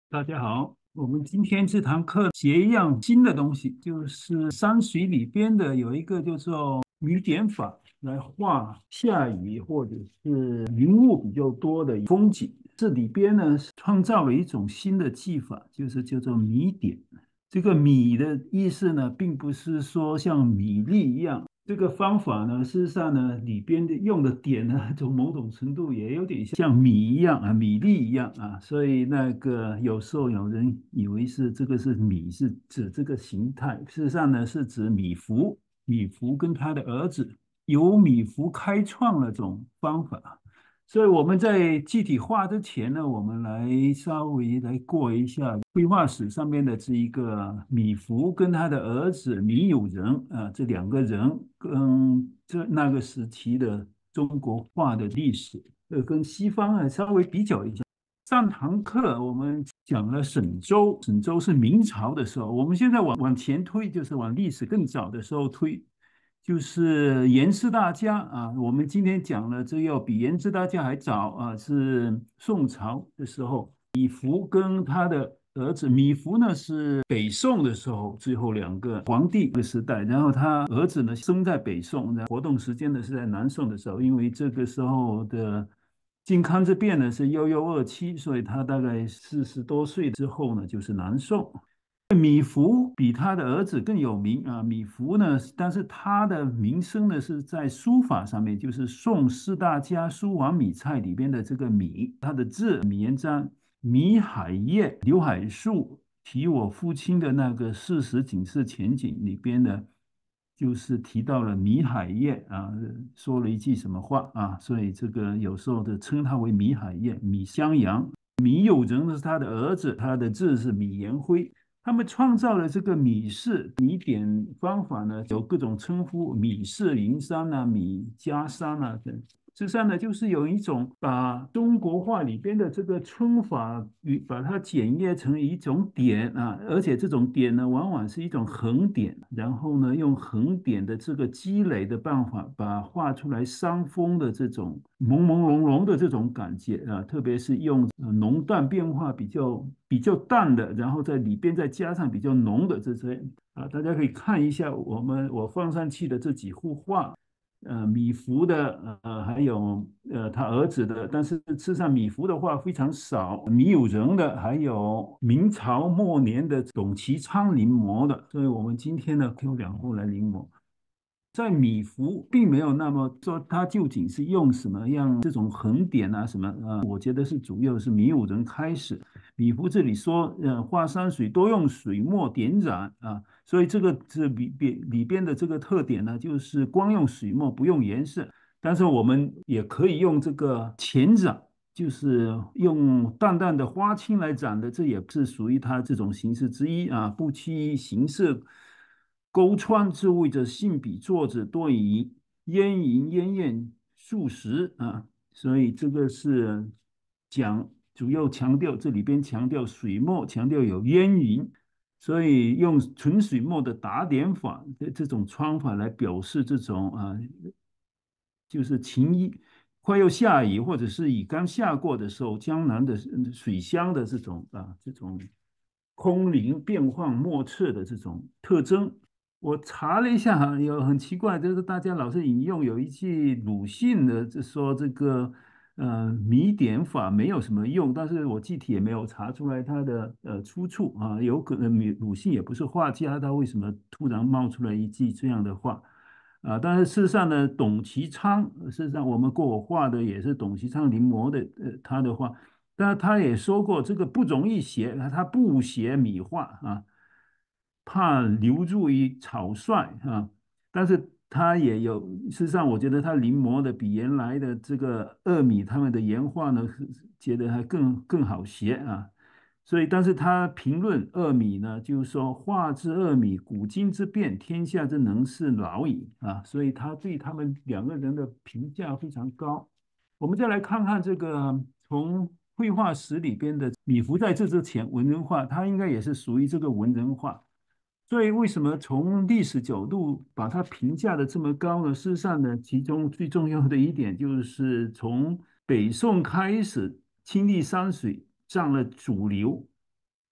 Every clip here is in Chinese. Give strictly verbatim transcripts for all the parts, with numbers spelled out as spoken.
大家好，我们今天这堂课学一样新的东西，就是山水里边的有一个叫做雨点法，来画下雨或者是云雾比较多的风景。这里边呢创造了一种新的技法，就是叫做米点。这个米的意思呢，并不是说像米粒一样。这个方法呢，事实上呢，里边的用的点呢，从某种程度也有点像米一样啊，米粒一样啊，所以那个有时候有人以为是这个是米，是指这个形态，事实上呢，是指米芾。米芾跟他的儿子由米芾开创了这种方法。所以我们在具体画之前呢，我们来稍微来过一下绘画史上面的这一个米芾跟他的儿子米友仁啊，这两个人跟这那个时期的中国画的历史，呃，跟西方啊稍微比较一下。上堂课我们讲了沈周，沈周是明朝的时候，我们现在往往前推，就是往历史更早的时候推，就是颜氏大家啊。我们今天讲了，这要比颜氏大家还早啊，是宋朝的时候，米芾跟他的儿子，米芾呢是北宋的时候最后两个皇帝的时代，然后他儿子呢生在北宋，活动时间呢是在南宋的时候，因为这个时候的靖康之变呢是幺幺二七，所以他大概四十多岁之后呢就是南宋。米芾比他的儿子更有名啊。米芾呢，但是他的名声呢是在书法上面，就是宋四大家书王米蔡里边的这个米，他的字米延章、米海业、刘海粟提我父亲的那个事实警示前景里边呢，就是提到了米海业啊，说了一句什么话啊，所以这个有时候的称他为米海业、米襄阳。米友仁是他的儿子，他的字是米延辉。他们创造了这个米氏米点方法呢，有各种称呼，米氏灵山啊、米家山啊等。实际上呢，就是有一种把中国画里边的这个皴法与把它简约成一种点啊，而且这种点呢，往往是一种横点，然后呢，用横点的这个积累的办法，把画出来山峰的这种朦朦胧胧的这种感觉啊，特别是用呃浓淡变化比较比较淡的，然后在里边再加上比较浓的这些啊，大家可以看一下我们我放上去的这几幅画。呃，米芾的，呃，还有呃他儿子的，但是事实上米芾的画非常少，米友仁的，还有明朝末年的董其昌临摹的，所以我们今天呢用两幅来临摹。在米芾并没有那么说，他究竟是用什么样这种横点啊什么啊？我觉得是主要是米友仁开始。米芾这里说，呃，画山水多用水墨点染啊，所以这个这里边里边的这个特点呢，就是光用水墨不用颜色，但是我们也可以用这个浅染。就是用淡淡的花青来染的，这也是属于它这种形式之一啊。不期形色勾穿，自谓着信笔作者多以烟云烟焰数十啊，所以这个是讲主要强调这里边强调水墨，强调有烟云，所以用纯水墨的打点法的这种窗法来表示这种啊，就是晴一快要下雨，或者是雨刚下过的时候，江南的水乡的这种啊这种空灵变幻莫测的这种特征。我查了一下哈，有很奇怪，就是大家老是引用有一句鲁迅的，就说这个呃谜点法没有什么用，但是我具体也没有查出来它的呃出处啊，有可能鲁迅也不是画家，他为什么突然冒出来一句这样的话？啊，但是事实上呢，董其昌，事实上我们过我画的也是董其昌临摹的，呃，他的画，但他也说过这个不容易写，他不写米画啊，怕流入于草率啊。但是他也有，事实上我觉得他临摹的比原来的这个二米他们的原画呢，觉得还更更好写啊。所以，但是他评论二米呢，就是说画之二米，古今之变，天下之能事老矣啊。所以他对他们两个人的评价非常高。我们再来看看这个从绘画史里边的米芾在这之前文人画，他应该也是属于这个文人画。所以为什么从历史角度把它评价的这么高呢？事实上呢，其中最重要的一点就是从北宋开始，青历山水占了主流，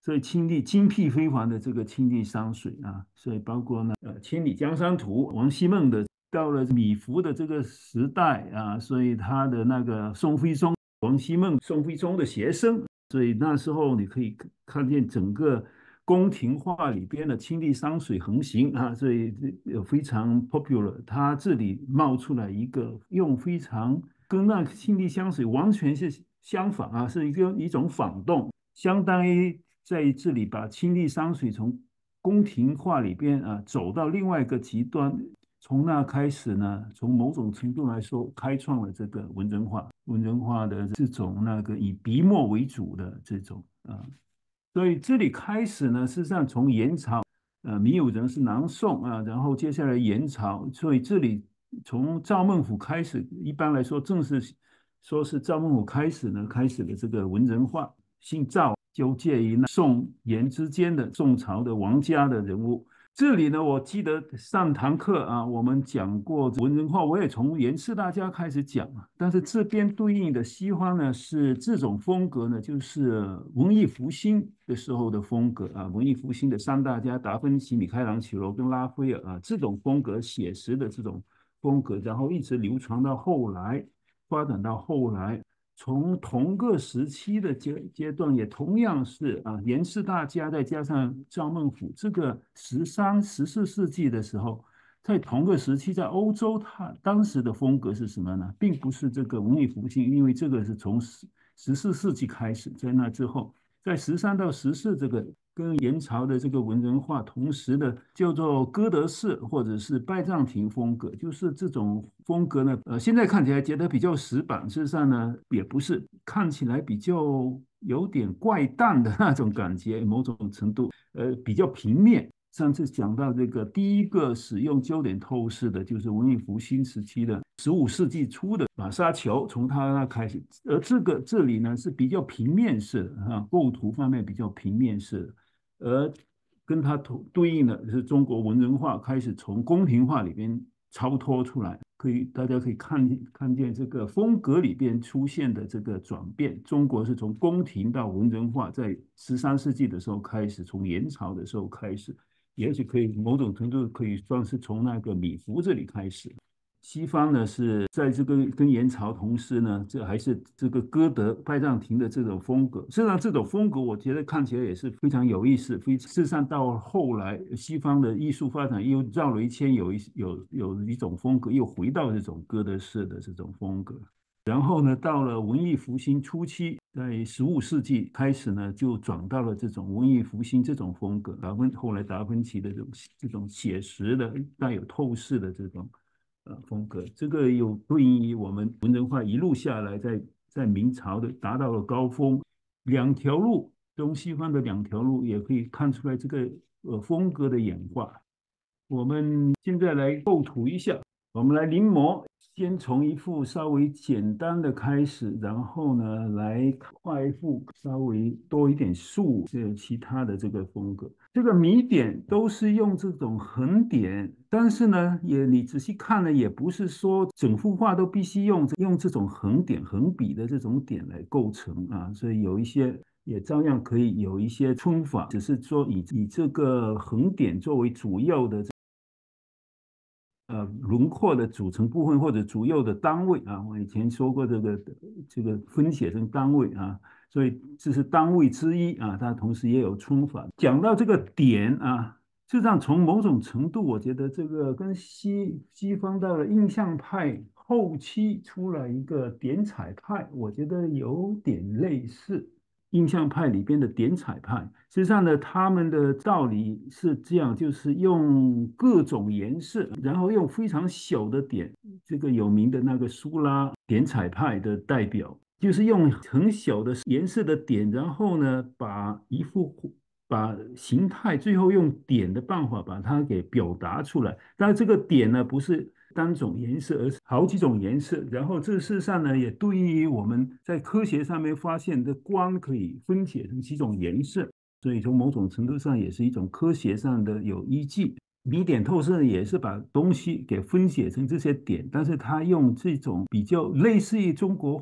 所以清帝精辟辉煌的这个清帝山水啊，所以包括呢呃《千里江山图》王希孟的，到了米芾的这个时代啊，所以他的那个宋徽宗、王希孟、宋徽宗的学生，所以那时候你可以看见整个宫廷画里边的清帝山水横行啊，所以非常 popular。他这里冒出来一个用非常跟那清帝山水完全是相反啊，是一个一种反动，相当于在这里把清帝山水从宫廷画里边啊走到另外一个极端。从那开始呢，从某种程度来说，开创了这个文人画，文人画的这种那个以笔墨为主的这种啊。所以这里开始呢，事实上从元朝，呃，米友人是南宋啊，然后接下来元朝，所以这里从赵孟頫开始，一般来说正是说是赵孟頫开始呢，开始的这个文人画，姓赵，就介于宋元之间的宋朝的王家的人物。这里呢，我记得上堂课啊，我们讲过文人画，我也从元四大家开始讲啊。但是这边对应的西方呢，是这种风格呢，就是文艺复兴的时候的风格啊。文艺复兴的三大家，达芬奇、米开朗基罗跟拉斐尔啊，这种风格写实的这种风格，然后一直流传到后来，发展到后来。从同个时期的阶阶段，也同样是啊，元四大家再加上赵孟頫，这个十三、十四世纪的时候，在同个时期，在欧洲，它当时的风格是什么呢？并不是这个文艺复兴，因为这个是从十十四世纪开始，在那之后，在十三到十四这个跟元朝的这个文人画同时的叫做哥德式或者是拜占庭风格，就是这种风格呢，呃，现在看起来觉得比较死板，事实上呢也不是，看起来比较有点怪诞的那种感觉，某种程度，呃，比较平面。上次讲到这个第一个使用焦点透视的，就是文艺复兴时期的十五世纪初的马沙球，从他那开始。而这个这里呢是比较平面式的啊，构图方面比较平面式的，而跟它对应的是中国文人画开始从宫廷画里边超脱出来，可以大家可以看见看见这个风格里边出现的这个转变。中国是从宫廷到文人画，在十三世纪的时候开始，从元朝的时候开始。也许可以某种程度可以算是从那个米芾这里开始。西方呢是在这个跟元朝同时呢，这还是这个歌德、拜占庭的这种风格。实际上，这种风格我觉得看起来也是非常有意思。非事实上，到后来西方的艺术发展又绕了一圈，有一有有一种风格又回到这种歌德式的这种风格。然后呢，到了文艺复兴初期，在十五世纪开始呢，就转到了这种文艺复兴这种风格。达芬后来达芬奇的这种这种写实的、带有透视的这种呃风格，这个有对应于我们文人画一路下来在，在明朝的达到了高峰。两条路，东西方的两条路也可以看出来这个呃风格的演化。我们现在来构图一下，我们来临摹。先从一幅稍微简单的开始，然后呢，来画一幅稍微多一点树，这其他的这个风格。这个米点都是用这种横点，但是呢，也你仔细看呢，也不是说整幅画都必须用用这种横点、横笔的这种点来构成啊，所以有一些也照样可以有一些皴法，只是说以以这个横点作为主要的。呃，轮廓的组成部分或者主要的单位啊，我以前说过这个这个分写成单位啊，所以这是单位之一啊，它同时也有皴法。讲到这个点啊，事实上从某种程度，我觉得这个跟西西方到了印象派后期出来一个点彩派，我觉得有点类似。印象派里边的点彩派，实际上呢，他们的道理是这样，就是用各种颜色，然后用非常小的点，这个有名的那个苏拉点彩派的代表，就是用很小的颜色的点，然后呢，把一幅把形态最后用点的办法把它给表达出来。但这个点呢，不是单种颜色，而是好几种颜色。然后这事实上呢，也对应于我们在科学上面发现的光可以分解成几种颜色，所以从某种程度上也是一种科学上的有依据。米点透视也是把东西给分解成这些点，但是它用这种比较类似于中国画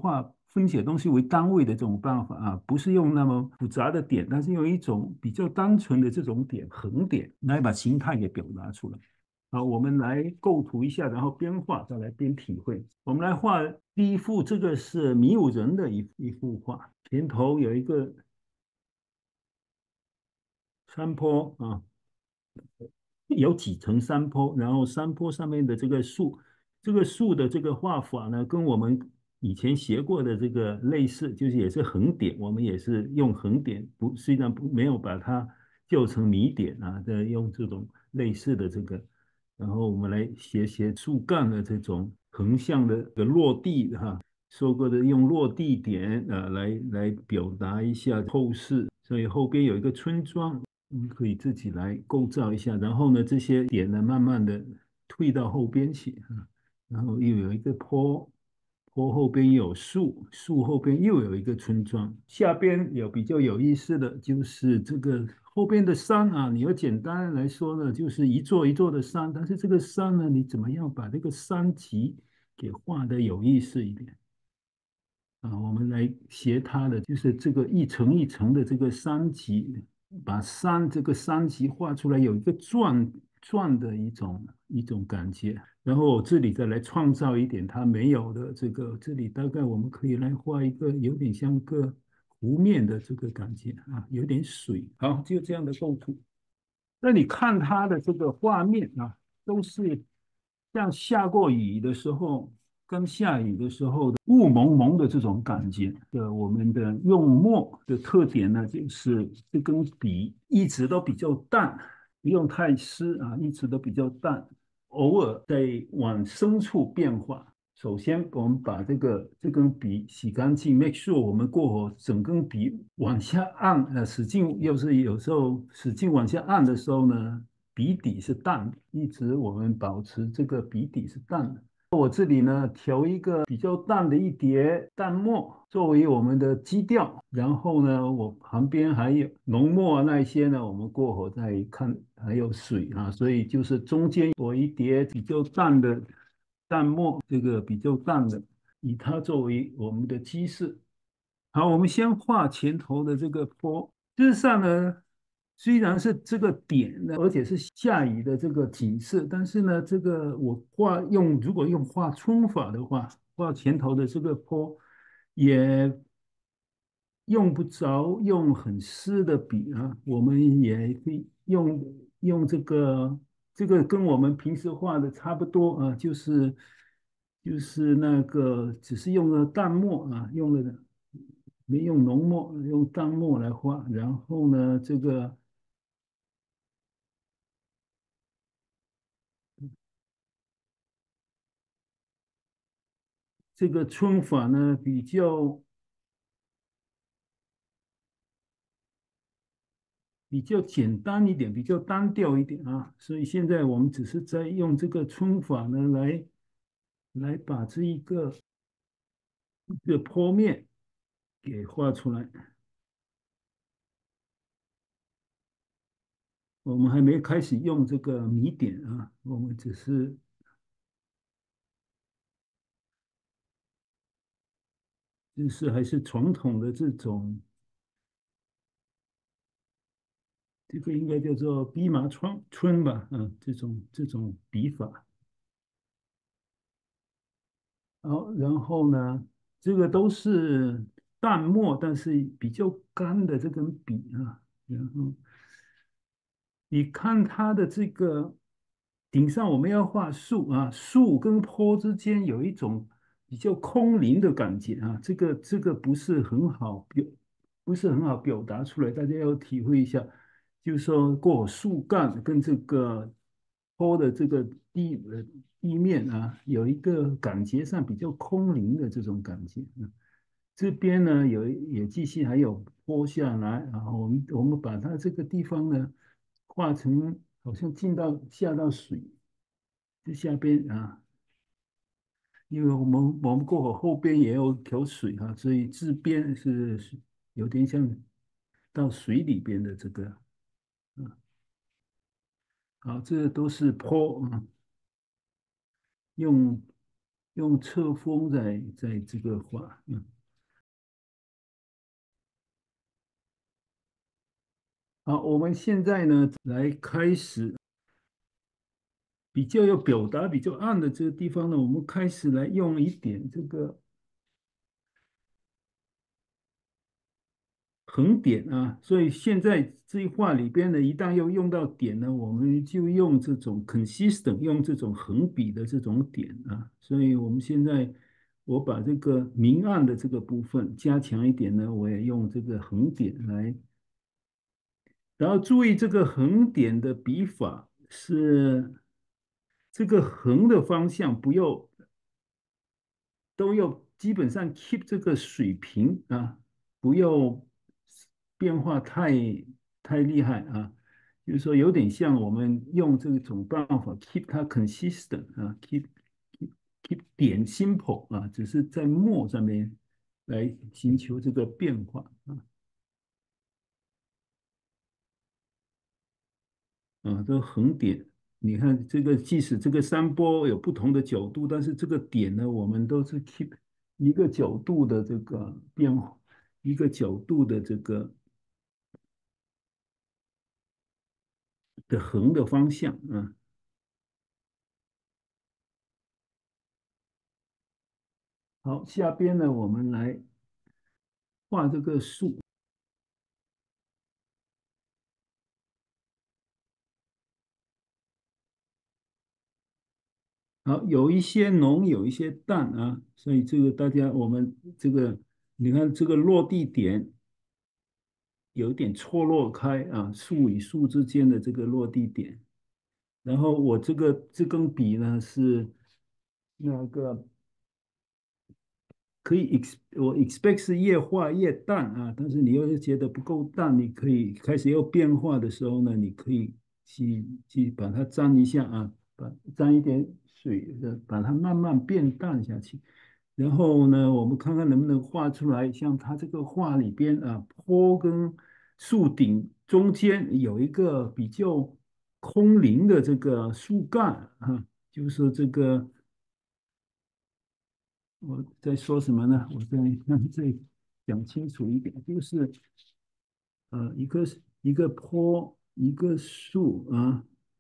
分解东西为单位的这种办法啊，不是用那么复杂的点，但是用一种比较单纯的这种点，横点来把形态给表达出来。好，我们来构图一下，然后边画再来边体会。我们来画第一幅，这个是迷雾人的一一幅画，前头有一个山坡啊，有几层山坡，然后山坡上面的这个树，这个树的这个画法呢，跟我们以前学过的这个类似，就是也是横点，我们也是用横点，不，虽然不没有把它就成米点啊，的用这种类似的这个，然后我们来学学树干的这种横向的的落地哈，说过的用落地点啊来来表达一下后事，所以后边有一个村庄。你可以自己来构造一下，然后呢，这些点呢，慢慢的退到后边去啊，然后又有一个坡，坡后边有树，树后边又有一个村庄，下边有比较有意思的就是这个后边的山啊，你要简单来说呢，就是一座一座的山，但是这个山呢，你怎么样把这个山脊给画的有意思一点？啊，我们来学它的，就是这个一层一层的这个山脊，把山这个山脊画出来，有一个转转的一种一种感觉。然后我这里再来创造一点它没有的这个，这里大概我们可以来画一个有点像个湖面的这个感觉啊，有点水。好，就这样的构图。那你看它的这个画面啊，都是像下过雨的时候跟下雨的时候的雾蒙蒙的这种感觉的。我们的用墨的特点呢，就是这根笔一直都比较淡，不用太湿啊，一直都比较淡，偶尔在往深处变化。首先，我们把这个这根笔洗干净，make sure 我们过后整根笔往下按，呃，使劲，要是有时候使劲往下按的时候呢，笔底是淡的，一直我们保持这个笔底是淡的。我这里呢，调一个比较淡的一叠淡墨作为我们的基调，然后呢，我旁边还有浓墨啊那一些呢，我们过后再看，还有水啊，所以就是中间我一叠比较淡的淡墨，这个比较淡的，以它作为我们的基饰。好，我们先画前头的这个坡。事实上呢，虽然是这个点呢，而且是下雨的这个景色，但是呢，这个我画用如果用画春法的话，画前头的这个坡，也用不着用很湿的笔啊，我们也可以用用这个这个跟我们平时画的差不多啊，就是就是那个只是用了淡墨啊，用了没用浓墨，用淡墨来画，然后呢，这个这个皴法呢比较比较简单一点，比较单调一点啊，所以现在我们只是在用这个皴法呢来来把这一个一个坡面给画出来。我们还没开始用这个米点啊，我们只是就是还是传统的这种，这个应该叫做逼麻川春吧，嗯，这种这种笔法。好，然后呢，这个都是淡墨，但是比较干的这根笔啊，然后你看它的这个顶上，我们要画树啊，树跟坡之间有一种比较空灵的感觉啊，这个这个不是很好表，不是很好表达出来，大家要体会一下。就是说过树干跟这个坡的这个地呃地面啊，有一个感觉上比较空灵的这种感觉。嗯，这边呢有也继续还有坡下来，然后我们我们把它这个地方呢画成好像进到下到水，这下边啊，因为我们我们过后后边也有条水啊，所以这边是是有点像到水里边的这个。嗯，好，这都是坡，嗯，用用侧锋在在这个画，嗯。 好，我们现在呢来开始比较要表达比较暗的这个地方呢，我们开始来用一点这个横点啊，所以现在这一画里边呢，一旦要用到点呢，我们就用这种 consistent，用这种横笔的这种点啊，所以我们现在我把这个明暗的这个部分加强一点呢，我也用这个横点来，然后注意这个横点的笔法是这个横的方向不要都要基本上 keep 这个水平啊，不要变化太太厉害啊。就是说，有点像我们用这种办法 keep 它 consistent 啊，keep keep keep 点 simple 啊，只是在墨上面来寻求这个变化啊。啊，这个横点，你看这个，即使这个山坡有不同的角度，但是这个点呢，我们都是 keep 一个角度的这个变化，一个角度的这个的横的方向啊。好，下边呢，我们来画这个树。好，有一些浓，有一些淡啊，所以这个大家我们这个，你看这个落地点有一点错落开啊，树与树之间的这个落地点。然后我这个这根笔呢是那个可以 ex 我 expect 是越画越淡啊，但是你要是觉得不够淡，你可以开始要变化的时候呢，你可以去去把它沾一下啊，把沾一点水的，把它慢慢变淡下去。然后呢，我们看看能不能画出来，像它这个画里边啊，坡跟树顶中间有一个比较空灵的这个树干啊，就是这个。我在说什么呢？我再让再讲清楚一点，就是呃，一个一个坡，一个树啊，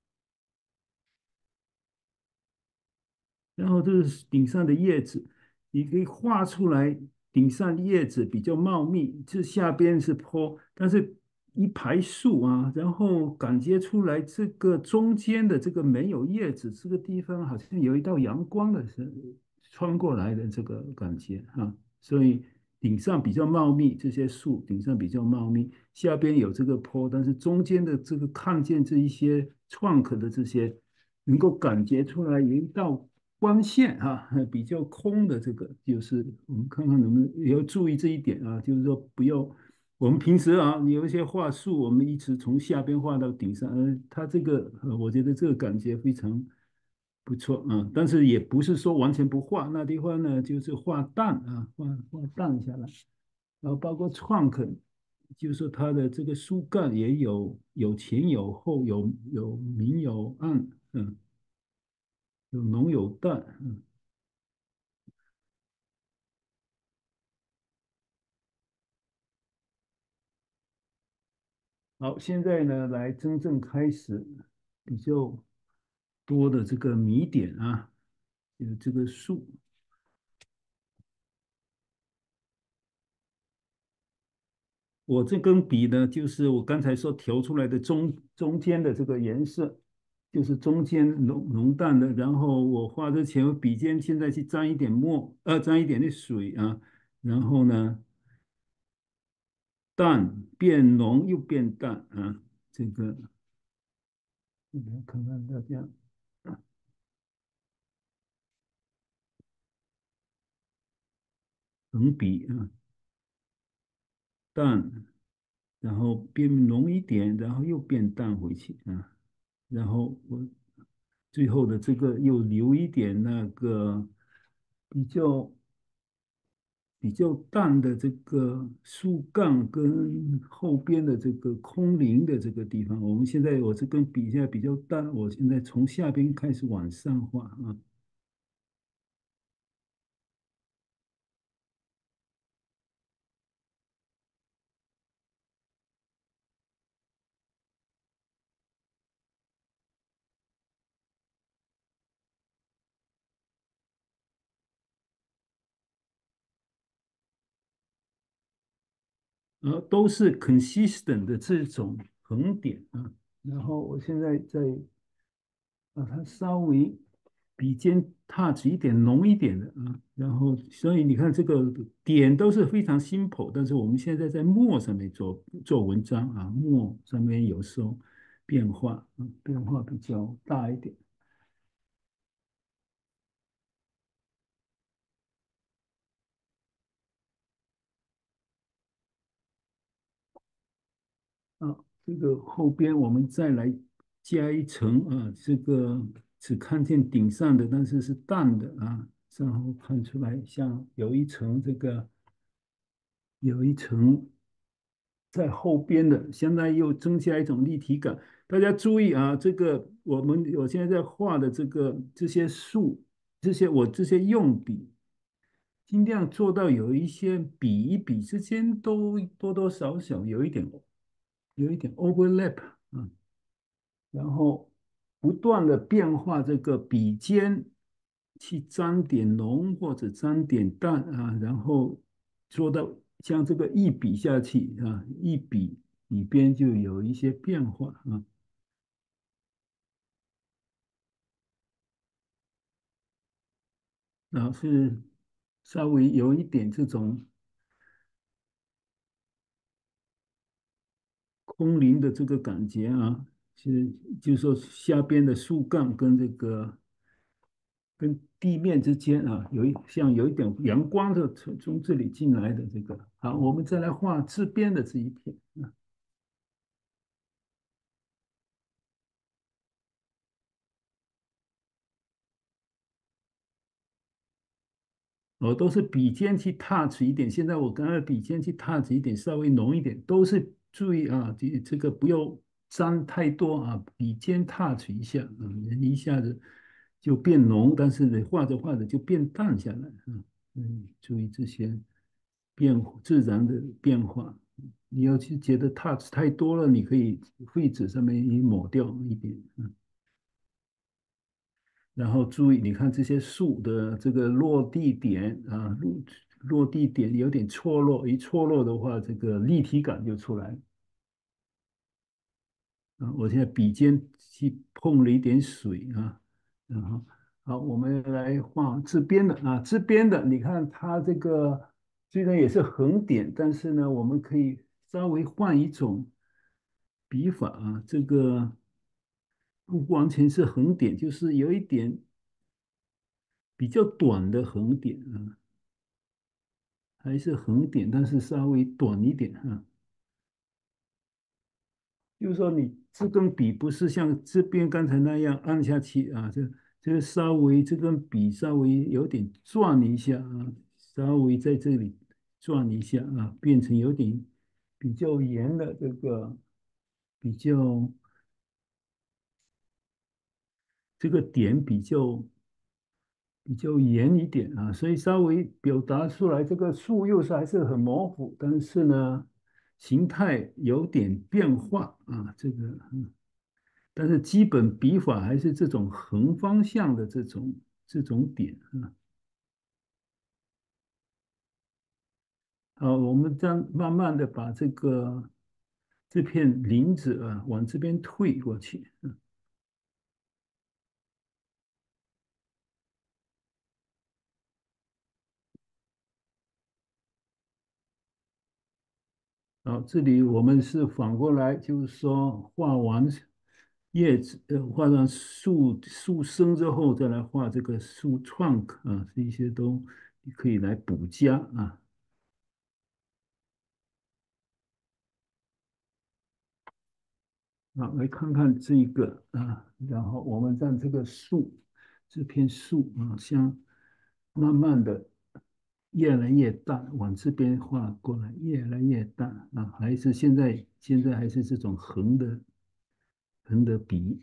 然后这是顶上的叶子，你可以画出来，顶上叶子比较茂密，这下边是坡，但是一排树啊，然后感觉出来这个中间的这个没有叶子，这个地方好像有一道阳光的是穿过来的这个感觉啊，所以顶上比较茂密，这些树顶上比较茂密，下边有这个坡，但是中间的这个看见这一些创可的这些。能够感觉出来有一道光线啊，比较空的这个，就是我们看看能不能也要注意这一点啊，就是说不要我们平时啊，有一些画树，我们一直从下边画到顶上，呃，它这个呃我觉得这个感觉非常不错啊，但是也不是说完全不画，那地方呢就是画淡啊，画画淡下来，然后包括创肯，就是说它的这个树干也有有前有后，有有明有暗，嗯。有浓有淡，嗯，好，现在呢，来真正开始比较多的这个谜点啊，有这个树，我这根笔呢，就是我刚才说调出来的中中间的这个颜色，就是中间浓浓淡的，然后我画之前，我笔尖现在去沾一点墨，呃，沾一点的水啊，然后呢，淡变浓又变淡啊，这个，嗯看看大家。横笔啊，淡，然后变浓一点，然后又变淡回去啊，然后我最后的这个又留一点那个比较比较淡的这个树干跟后边的这个空灵的这个地方。我们现在我这根笔现在比较淡，我现在从下边开始往上画啊。 呃，都是 consistent 的这种横点啊。然后我现在在把它稍微比肩 touch 一点浓一点的啊，然后所以你看这个点都是非常 simple，但是我们现在在墨上面做做文章啊，墨上面有时候变化啊，变化比较大一点。啊，这个后边我们再来加一层啊，这个只看见顶上的，但是是淡的啊，然后看出来像有一层这个有一层在后边的，相当于又增加一种立体感。大家注意啊，这个我们我现在在画的这个这些树，这些我这些用笔，尽量做到有一些笔与笔之间都多多少少有一点有一点 overlap 啊，然后不断的变化这个笔尖，去沾点浓或者沾点淡啊，然后做到像这个一笔下去啊，一笔里边就有一些变化啊，然后是稍微有一点这种空灵的这个感觉啊，是就是说下边的树干跟这个跟地面之间啊，有一像有一点阳光的从从这里进来的这个。好，我们再来画这边的这一片。我都是笔尖去 touch 一点，现在我刚才笔尖去 touch 一点，稍微浓一点，都是注意啊，这这个不要沾太多啊，笔尖 touch 一下，嗯，一下子就变浓，但是呢，画着画着就变淡下来，嗯嗯，注意这些变自然的变化。你要去觉得 touch 太多了，你可以绘纸上面一抹掉一点，嗯。然后注意，你看这些树的这个落地点啊，落落地点有点错落，一错落的话，这个立体感就出来了啊。我现在笔尖去碰了一点水啊，然后好，我们来画这边的啊，这边的，你看它这个虽然也是横点，但是呢，我们可以稍微换一种笔法啊，这个不完全是横点，就是有一点比较短的横点啊。还是横点，但是稍微短一点哈。就是说你这根笔不是像这边刚才那样按下去啊，这这稍微这根笔稍微有点转一下啊，稍微在这里转一下啊，变成有点比较圆的这个比较这个点比较比较圆一点啊，所以稍微表达出来，这个树叶是还是很模糊，但是呢，形态有点变化啊，这个嗯，但是基本笔法还是这种横方向的这种这种点啊。好，我们这样慢慢的把这个这片林子啊往这边退过去，好，这里我们是反过来，就是说画完叶子，呃，画上树树身之后，再来画这个树 trunk 啊，这些都可以来补加啊。好，来看看这一个啊，然后我们让这个树这片树啊，像慢慢的越来越淡，往这边画过来，越来越淡啊，还是现在现在还是这种横的横的笔。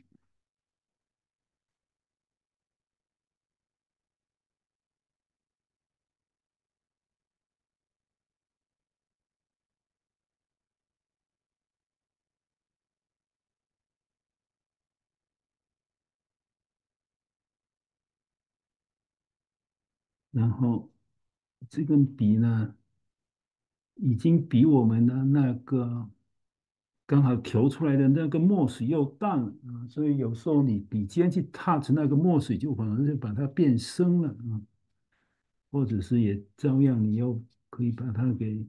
然后这根笔呢， 已经比我们的那个刚好调出来的那个墨水又淡了啊，所以有时候你笔尖去 touch 那个墨水，就反而是把它变深了啊，或者是也照样，你又可以把它给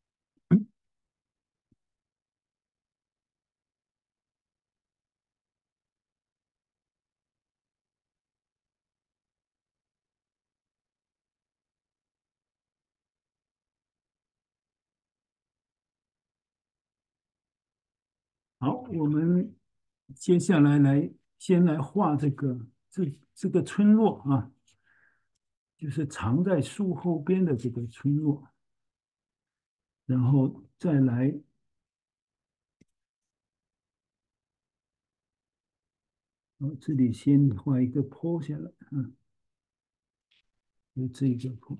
好。我们接下来来先来画这个这这个村落啊，就是藏在树后边的这个村落，然后再来，哦，这里先画一个坡下来，嗯，就这个坡。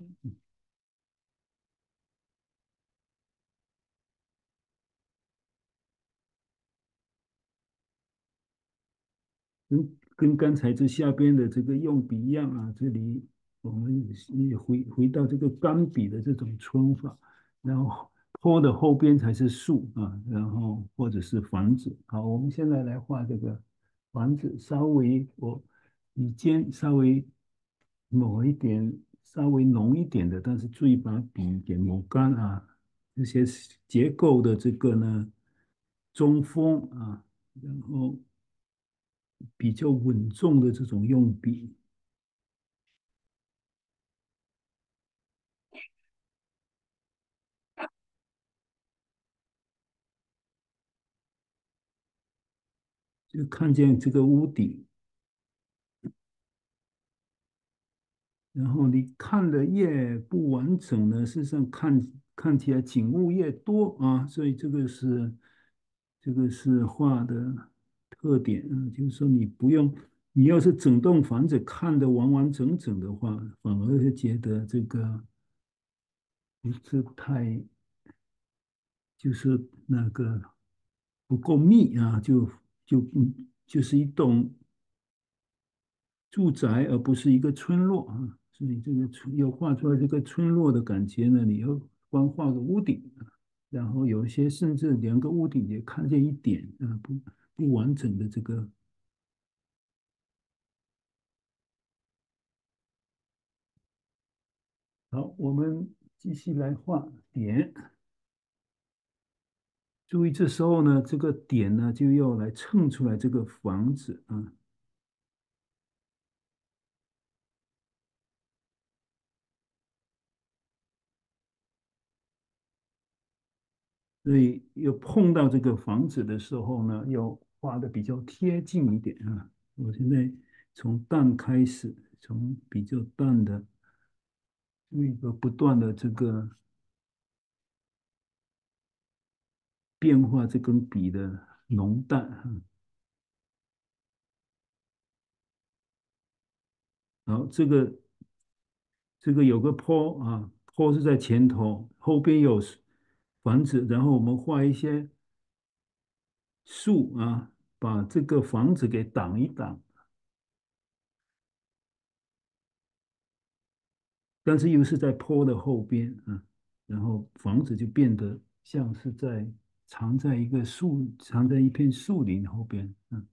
跟跟刚才这下边的这个用笔一样啊，这里我们也回回到这个钢笔的这种皴法，然后坡的后边才是树啊，然后或者是房子。好，我们现在来画这个房子，稍微我笔尖稍微抹一点，稍微浓一点的，但是注意把笔给抹干啊。这些结构的这个呢，中锋啊，然后比较稳重的这种用笔，就看见这个屋顶，然后你看的越不完整呢，事实上看看起来景物越多啊，所以这个是这个是画的特点啊，就是说你不用，你要是整栋房子看得完完整整的话，反而是觉得这个不是太就是那个不够密啊，就就嗯就是一栋住宅，而不是一个村落啊。所以这个村要画出来这个村落的感觉呢，你要光画个屋顶啊，然后有一些甚至连个屋顶也看见一点啊，不不完整的这个。好，我们继续来画点。注意这时候呢，这个点呢就要来衬出来这个房子啊。所以又碰到这个房子的时候呢，要画的比较贴近一点啊。我现在从淡开始，从比较淡的一个不断的这个变化这根笔的浓淡啊。然后这个这个有个坡啊，坡是在前头，后边有房子，然后我们画一些树啊，把这个房子给挡一挡。但是又是在坡的后边啊，然后房子就变得像是在藏在一个树，藏在一片树林后边，嗯，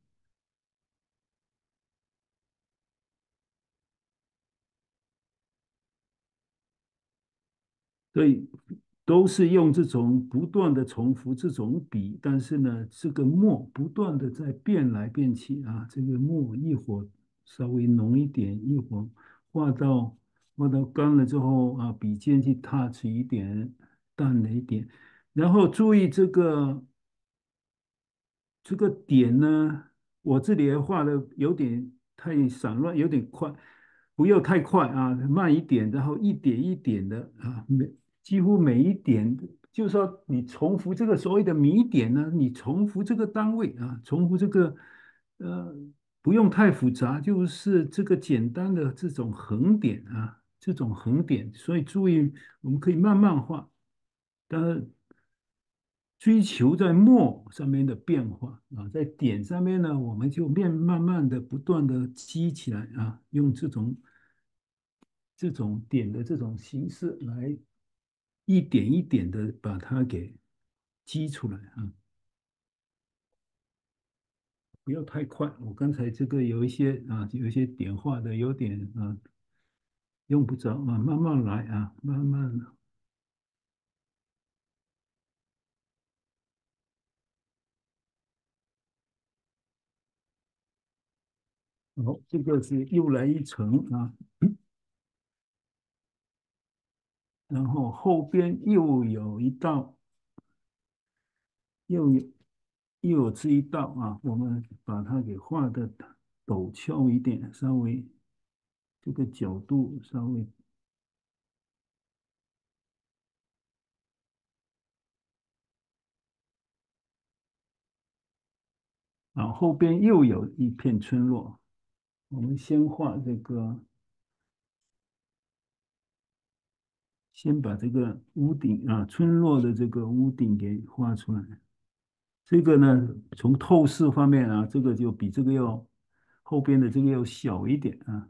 所以都是用这种不断的重复这种笔，但是呢，这个墨不断的在变来变去啊，这个墨一会儿稍微浓一点，一会儿画到画到干了之后啊，笔尖去 touch 一点，淡了一点，然后注意这个。这个点呢，我这里画的有点太散乱，有点快，不要太快啊，慢一点，然后一点一点的啊，每几乎每一点，就是说你重复这个所谓的米点呢，你重复这个单位啊，重复这个呃，不用太复杂，就是这个简单的这种横点啊，这种横点，所以注意我们可以慢慢画。当然追求在墨上面的变化啊，在点上面呢，我们就面慢慢的不断的积起来啊，用这种这种点的这种形式来一点一点的把它给击出来啊，不要太快。我刚才这个有一些啊，有一些点画的有点啊用不着啊，慢慢来啊，慢慢。好，这个是又来一层啊，然后后边又有一道，又有又有这一道啊，我们把它给画的陡峭一点，稍微这个角度稍微，啊，后边又有一片村落，我们先画这个，先把这个屋顶啊，村落的这个屋顶给画出来。这个呢，从透视方面啊，这个就比这个要后边的这个要小一点啊。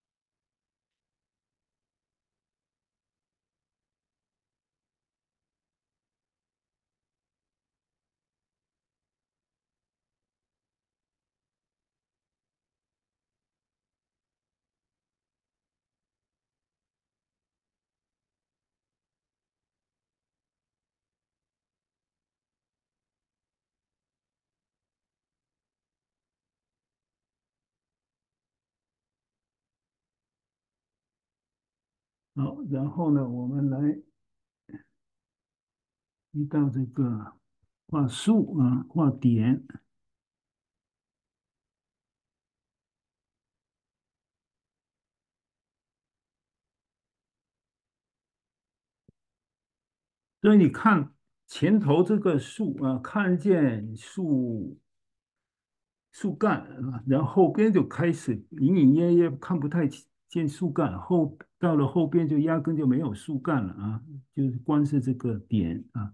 好，然后呢，我们来一到这个画树啊，画点。所以你看前头这个树啊，看见树树干啊，然后后边就开始隐隐约约看不太见树干，后到了后边就压根就没有树干了啊，就是光是这个点啊。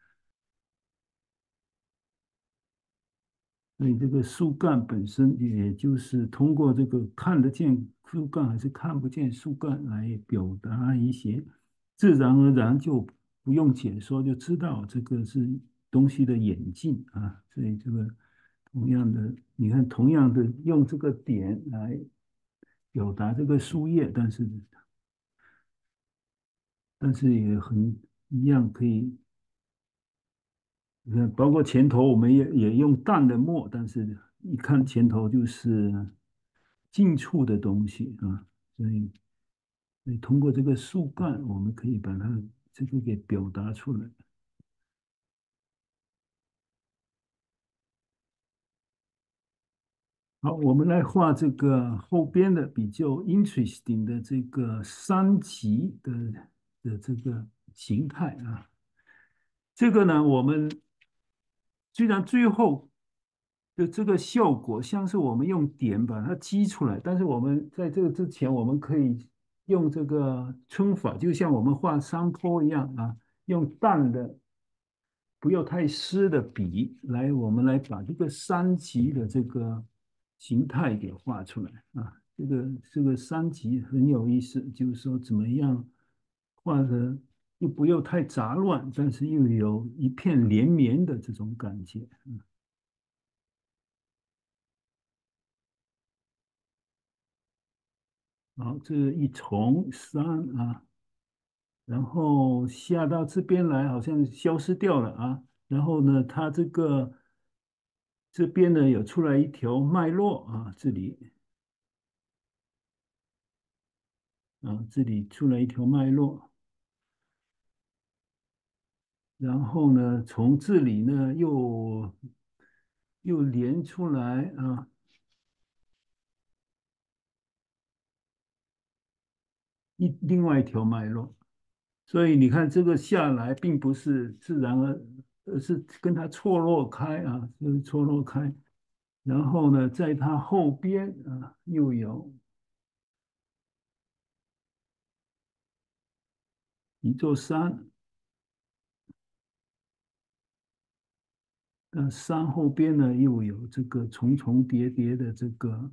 所以这个树干本身，也就是通过这个看得见树干还是看不见树干来表达一些，自然而然就不用解说就知道这个是东西的演进啊。所以这个同样的，你看同样的用这个点来表达这个树叶，但是但是也很一样可以，你看包括前头我们也也用淡的墨，但是一看前头就是近处的东西啊，所以所以通过这个树干，我们可以把它这个给表达出来。好，我们来画这个后边的比较 interesting 的这个三级的的这个形态啊。这个呢，我们虽然最后的这个效果像是我们用点把它击出来，但是我们在这个之前，我们可以用这个皴法，就像我们画山坡一样啊，用淡的不要太湿的笔来，我们来把这个三级的这个形态给画出来啊。这个这个三级很有意思，就是说怎么样画的又不要太杂乱，但是又有一片连绵的这种感觉。好，这一重三啊，然后下到这边来，好像消失掉了啊。然后呢，它这个这边呢有出来一条脉络啊，这里啊，这里出来一条脉络，然后呢，从这里呢又又连出来啊，一另外一条脉络。所以你看，这个下来并不是自然而，而是跟它错落开啊，就是错落开。然后呢，在它后边啊，又有一座山，那山后边呢，又有这个重重叠叠的这个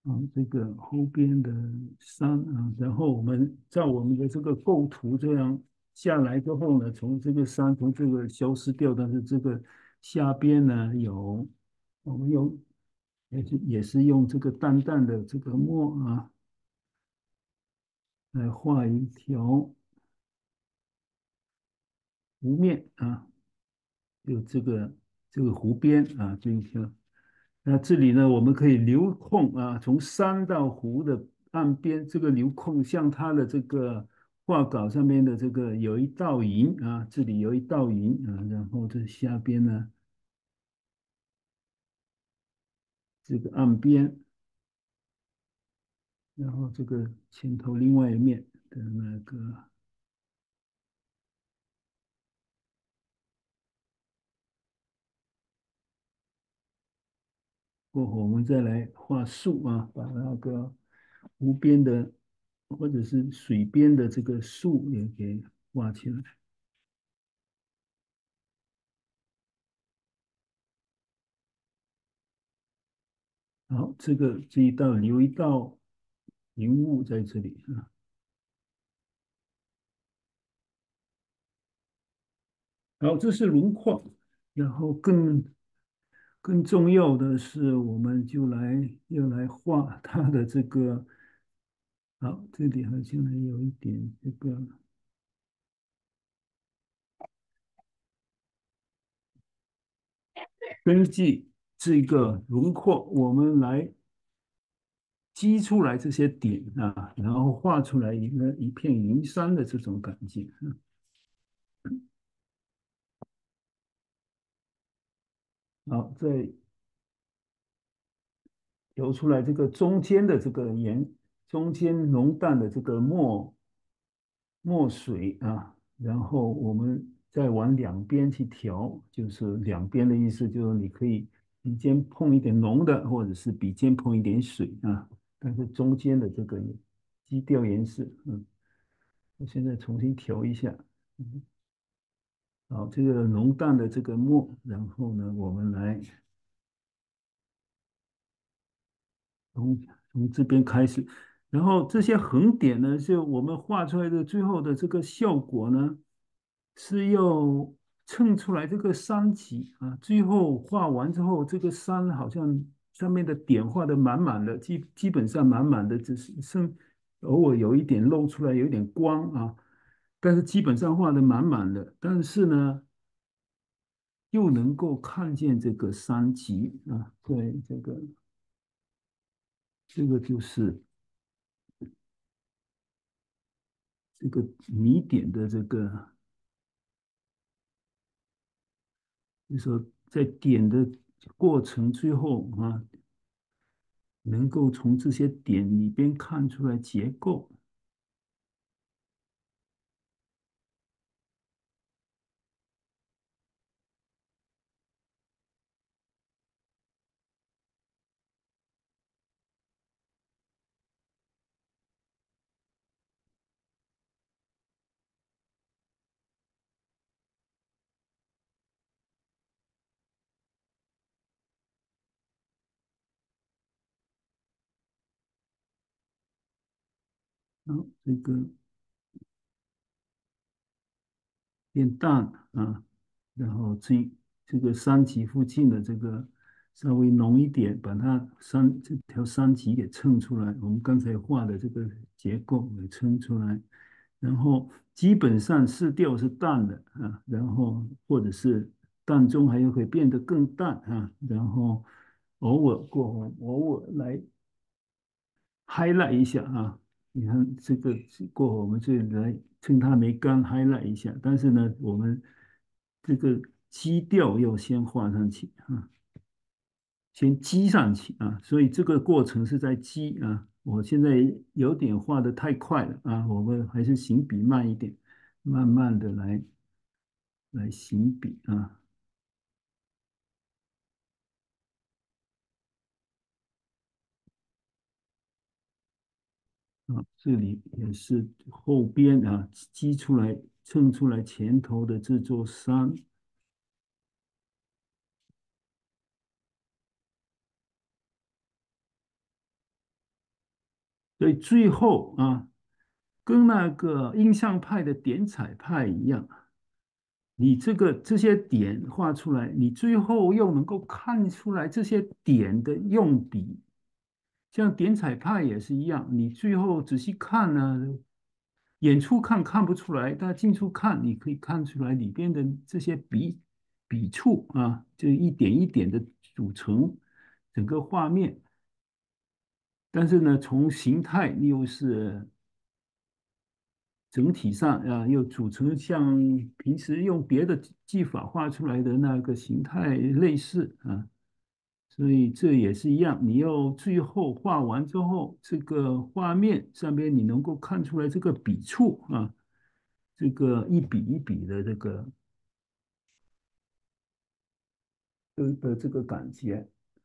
啊，这个后边的山啊，然后我们照我们的这个构图这样下来之后呢，从这个山从这个消失掉，但是这个下边呢有我们用也是也是用这个淡淡的这个墨啊来画一条湖面啊，就这个这个湖边啊这一条。那这里呢，我们可以留空啊，从山到湖的岸边，这个留空，像它的这个画稿上面的这个有一道云啊，这里有一道云啊，然后这下边呢，这个岸边，然后这个前头另外一面的那个，过后我们再来画树啊，把那个湖边的或者是水边的这个树也给画起来。好，这个这一道留一道云雾在这里啊。好，这是轮廓，然后更更重要的是，我们就来要来画它的这个。好，这里好像还有一点这个根据这个轮廓，我们来激出来这些点啊，然后画出来一个一片云山的这种感觉。好，再留出来这个中间的这个颜，中间浓淡的这个墨墨水啊，然后我们再往两边去调，就是两边的意思，就是你可以笔尖碰一点浓的，或者是笔尖碰一点水啊，但是中间的这个基调颜色，嗯，我现在重新调一下，嗯，好，这个浓淡的这个墨，然后呢，我们来从从这边开始，然后这些横点呢，就我们画出来的最后的这个效果呢。是要衬出来这个山脊啊，最后画完之后，这个山好像上面的点画的满满的，基基本上满满的，只是剩偶尔有一点露出来，有一点光啊，但是基本上画的满满的，但是呢，又能够看见这个山脊啊，对，这个这个就是这个谜点的这个，就是说在点的过程最后啊。能够从这些点里边看出来结构。然后这个变淡啊，然后这这个山脊附近的这个稍微浓一点，把它山这条山脊给衬出来，我们刚才画的这个结构给衬出来，然后基本上色调是淡的啊，然后或者是淡中还有会变得更淡啊，然后偶尔过后偶尔来 highlight 一下啊，你看这个过后我们就来趁它没干 highlight 一下，但是呢，我们这个基调要先画上去啊，先积上去啊，所以这个过程是在积啊。我现在有点画的太快了啊，我们还是行笔慢一点，慢慢的来来行笔啊。啊，这里也是后边啊，积出来衬出来前头的这座山。 所以最后啊，跟那个印象派的点彩派一样，你这个这些点画出来，你最后又能够看出来这些点的用笔。像点彩派也是一样，你最后仔细看呢，远处看看不出来，但近处看你可以看出来里边的这些笔笔触啊，就一点一点的组成整个画面。但是呢，从形态又是整体上啊，又组成像平时用别的技法画出来的那个形态类似啊。所以这也是一样，你要最后画完之后，这个画面上边你能够看出来这个笔触啊，这个一笔一笔的这个的的这个感觉。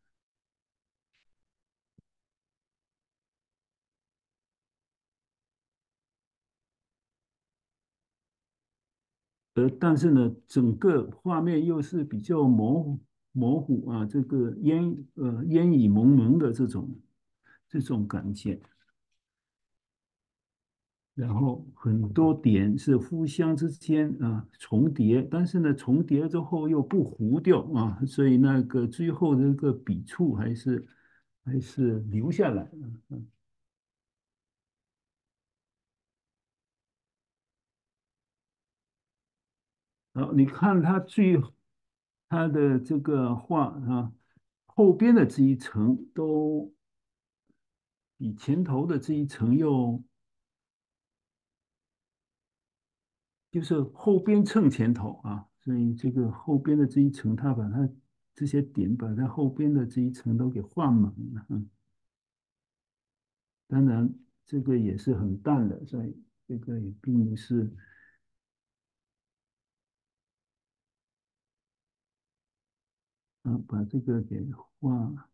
呃，但是呢，整个画面又是比较模糊模糊啊，这个烟呃烟雨蒙蒙的这种这种感觉。然后很多点是互相之间啊重叠，但是呢重叠之后又不糊掉啊，所以那个最后的那个笔触还是还是留下来。嗯嗯，好，你看它最它的这个画啊，后边的这一层都比前头的这一层又就是后边衬前头啊，所以这个后边的这一层，它把它这些点把它后边的这一层都给画满了。嗯，当然这个也是很淡的，所以这个也并不是啊，把这个给画，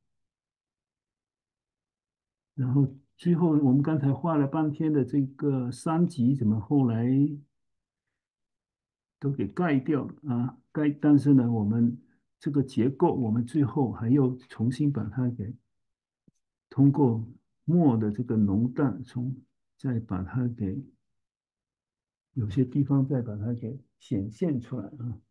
然后最后我们刚才画了半天的这个三级，怎么后来都给盖掉了啊？盖，但是呢，我们这个结构，我们最后还要重新把它给通过墨的这个浓淡，从再把它给有些地方再把它给显现出来啊。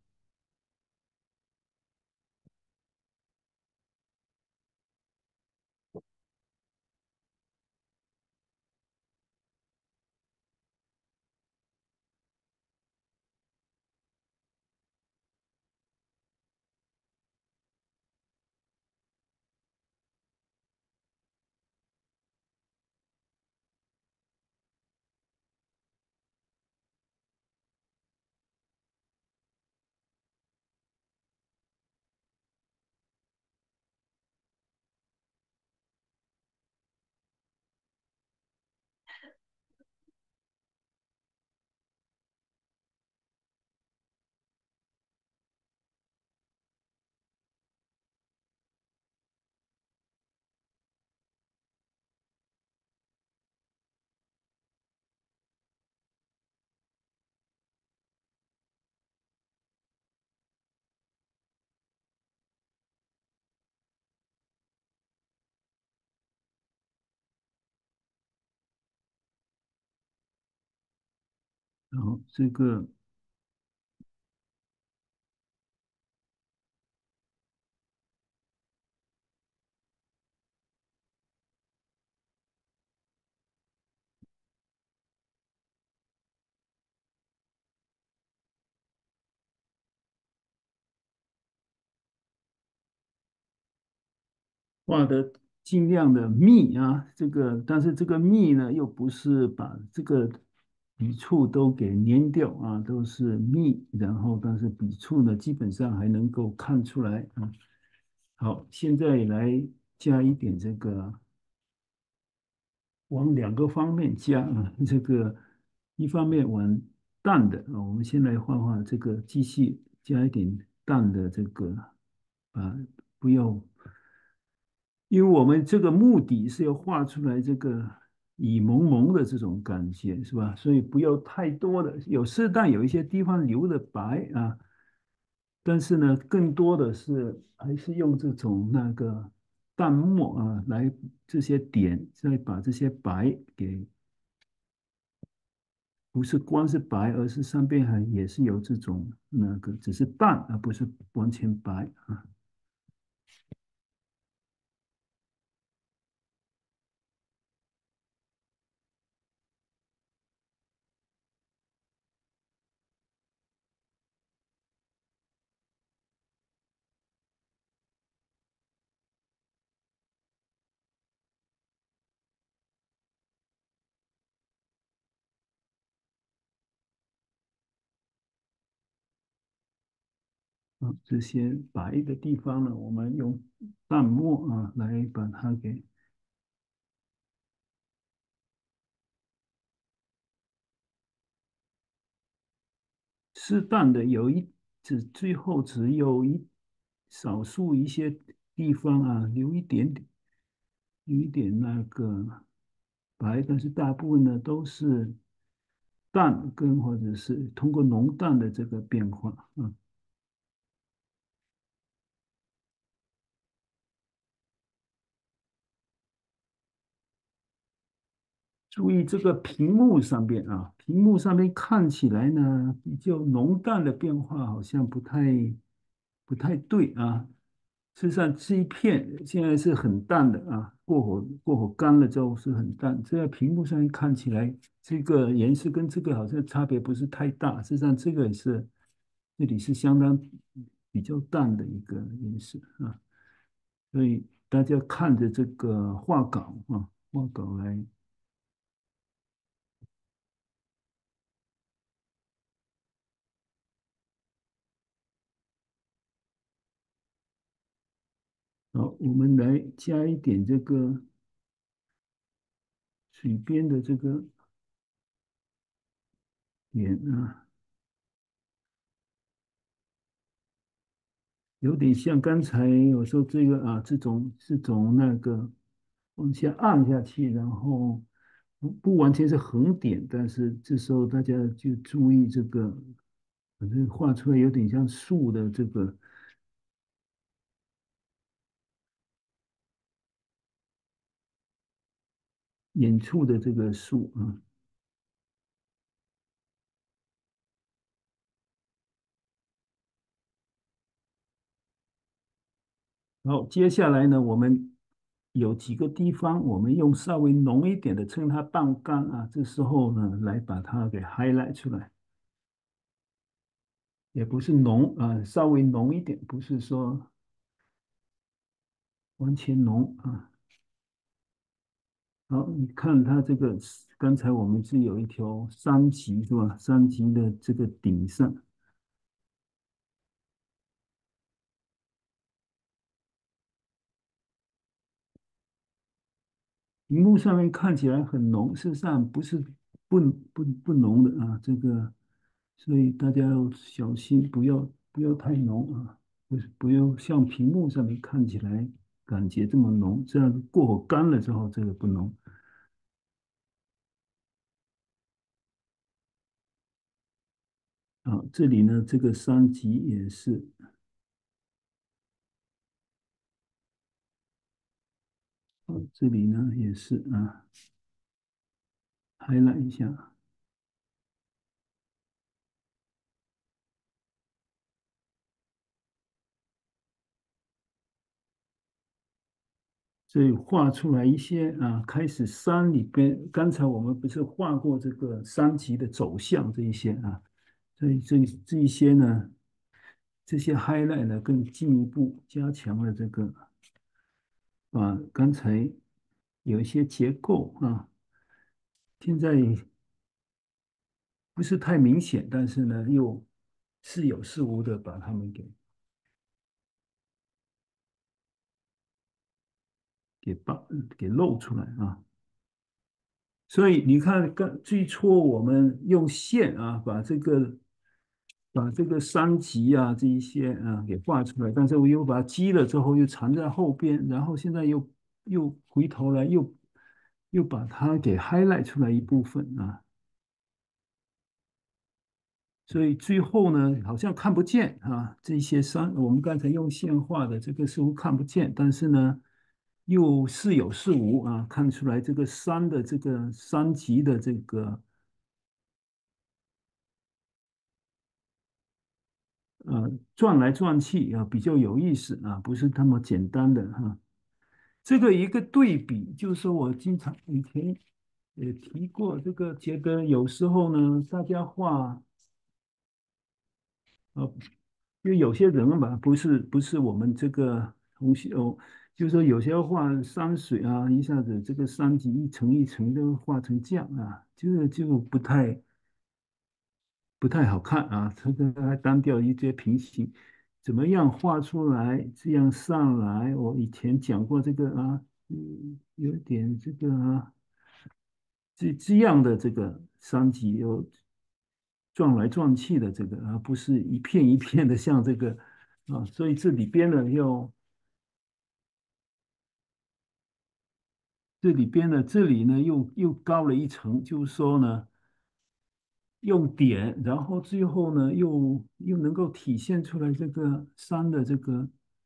然后这个画的尽量的密啊，这个但是这个密呢，又不是把这个笔触都给粘掉啊，都是密，然后但是笔触呢，基本上还能够看出来啊。好，现在来加一点这个，往两个方面加啊，这个一方面往淡的啊，我们先来画画这个，继续加一点淡的这个啊，不要。因为我们这个目的是要画出来这个雨蒙蒙的这种感觉，是吧？所以不要太多的，有适当有一些地方留的白啊，但是呢，更多的是还是用这种那个淡墨啊，来这些点，再把这些白给，不是光是白，而是上边还也是有这种那个，只是淡，而不是完全白啊。啊，这些白的地方呢，我们用淡墨啊来把它给适当的有一只最后只有一少数一些地方啊，留一点点，有一点那个白，但是大部分呢都是淡跟或者是通过浓淡的这个变化啊。注意这个屏幕上边啊，屏幕上面看起来呢，比较浓淡的变化好像不太不太对啊。事实上，这一片现在是很淡的啊，过火过火干了之后是很淡。这在屏幕上面看起来，这个颜色跟这个好像差别不是太大。事实上，这个也是这里是相当比较淡的一个颜色啊。所以大家看着这个画稿啊，画稿来。好，我们来加一点这个水边的这个盐啊，有点像刚才我说这个啊，这种这种那个往下按下去，然后不不完全是横点，但是这时候大家就注意这个，反正画出来有点像树的这个远处的这个树啊。好，接下来呢，我们有几个地方，我们用稍微浓一点的，趁它半干啊，这时候呢，来把它给 highlight 出来，也不是浓啊，稍微浓一点，不是说完全浓啊。好，你看它这个，刚才我们是有一条三级是吧？三级的这个顶上，荧幕上面看起来很浓，事实上不是不不不浓的啊，这个，所以大家要小心，不要不要太浓啊，不是不要像屏幕上面看起来感觉这么浓，这样过火干了之后，这个不浓啊。这里呢，这个三级也是啊，这里呢也是啊，highlight 一下。所以画出来一些啊，开始山里边，刚才我们不是画过这个山级的走向这一些啊，所以这这一些呢，这些 highlight 呢，更进一步加强了这个啊，刚才有一些结构啊，现在不是太明显，但是呢，又是有是无的把它们给给把给露出来啊。所以你看，刚最初我们用线啊，把这个把这个三级啊这一些啊给画出来，但是我又把它积了之后又藏在后边，然后现在又又回头来又又把它给 highlight 出来一部分啊，所以最后呢好像看不见啊这些山，我们刚才用线画的这个似乎看不见，但是呢。 又似有似无啊，看出来这个山的这个山脊的这个呃转来转去啊，比较有意思啊，不是那么简单的哈。这个一个对比，就是说我经常以前也提过，这个觉得有时候呢，大家画呃，因为有些人吧，不是不是我们这个同学哦，就是说有些画山水啊，一下子这个山脊一层一层都画成这样啊，这个就不太不太好看啊，这个还单调一些平行，怎么样画出来这样上来？我以前讲过这个啊，嗯，有点这个啊，这这样的这个山脊有撞来撞去的这个，而不是一片一片的像这个啊，所以这里边呢又这里边呢这里呢又又高了一层，就是说呢。用点，然后最后呢，又又能够体现出来这个山的这个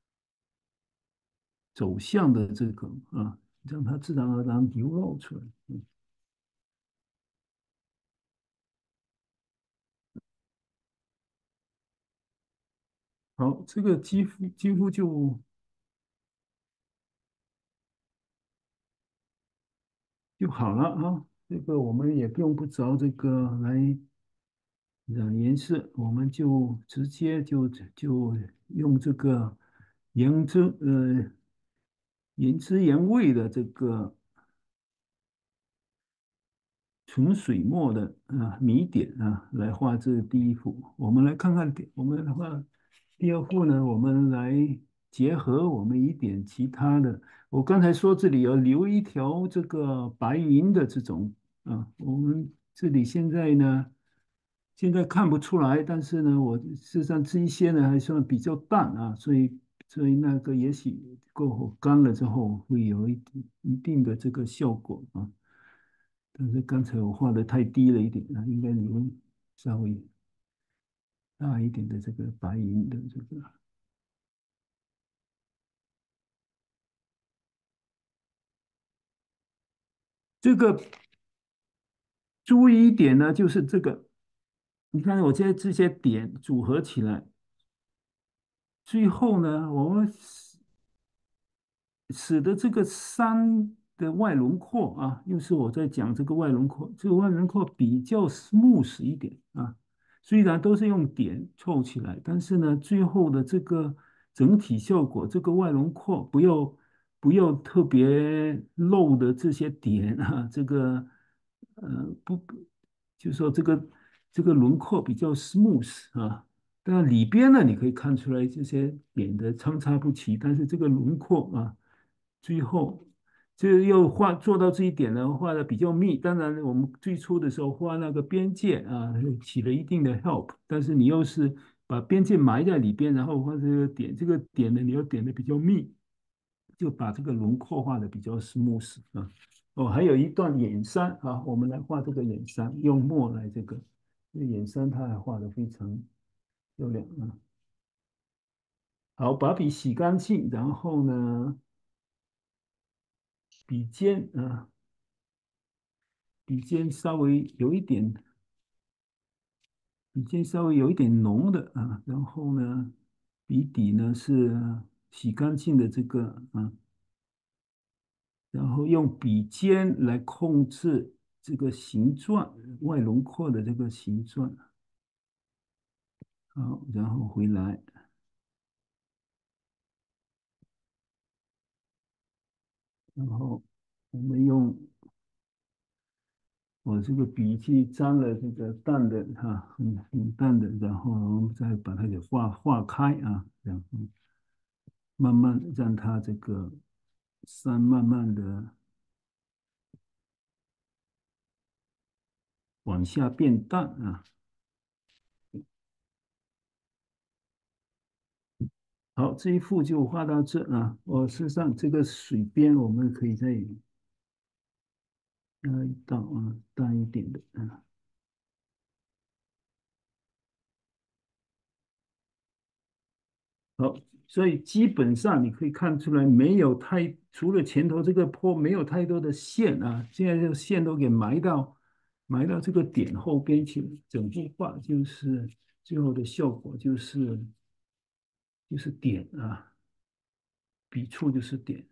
走向的这个啊，让它自然而然流露出来。嗯，好，这个几乎几乎就就好了啊。这个我们也用不着这个来染颜色，我们就直接就就用这个原汁呃原汁原味的这个纯水墨的啊米点啊来画这第一幅。我们来看看第我们的画第二幅呢，我们来结合我们一点其他的。我刚才说这里要留一条这个白云的这种啊，我们这里现在呢现在看不出来，但是呢，我事实上这一些呢还算比较淡啊，所以所以那个也许过后干了之后会有一定一定的这个效果啊。但是刚才我画的太低了一点啊，应该留稍微大一点的这个白银的这个。这个注意一点呢，就是这个，你看我现在这些点组合起来，最后呢，我们使得这个山的外轮廓啊，又是我在讲这个外轮廓，这个外轮廓比较 smooth 一点啊。虽然都是用点凑起来，但是呢，最后的这个整体效果，这个外轮廓不要不要特别露的这些点啊，这个呃不，就说这个这个轮廓比较 smooth 啊。当然里边呢，你可以看出来这些点的参差不齐，但是这个轮廓啊，最后这又画做到这一点呢，画的比较密。当然，我们最初的时候画那个边界啊，起了一定的 help，但是你又是把边界埋在里边，然后画这个点，这个点呢，你要点的比较密，就把这个轮廓画的比较 smooth 啊。哦，还有一段眼山啊，我们来画这个眼山，用墨来这个，这个眼山它还画的非常漂亮啊。好，把笔洗干净，然后呢，笔尖啊，笔尖稍微有一点，笔尖稍微有一点浓的啊，然后呢，笔底呢是洗干净的这个啊，然后用笔尖来控制这个形状，外轮廓的这个形状。好，然后回来，然后我们用我这个笔去沾了这个淡的哈，很很淡的，然后我们再把它给化化开啊，然后慢慢让它这个山慢慢的往下变淡啊。好，这一幅就画到这啊。我事实上这个水边我们可以再加一道啊，淡一点的啊。 好，所以基本上你可以看出来，没有太，除了前头这个坡没有太多的线啊，现在这个线都给埋到埋到这个点后边去了，整幅画就是最后的效果就是就是点啊，笔触就是点。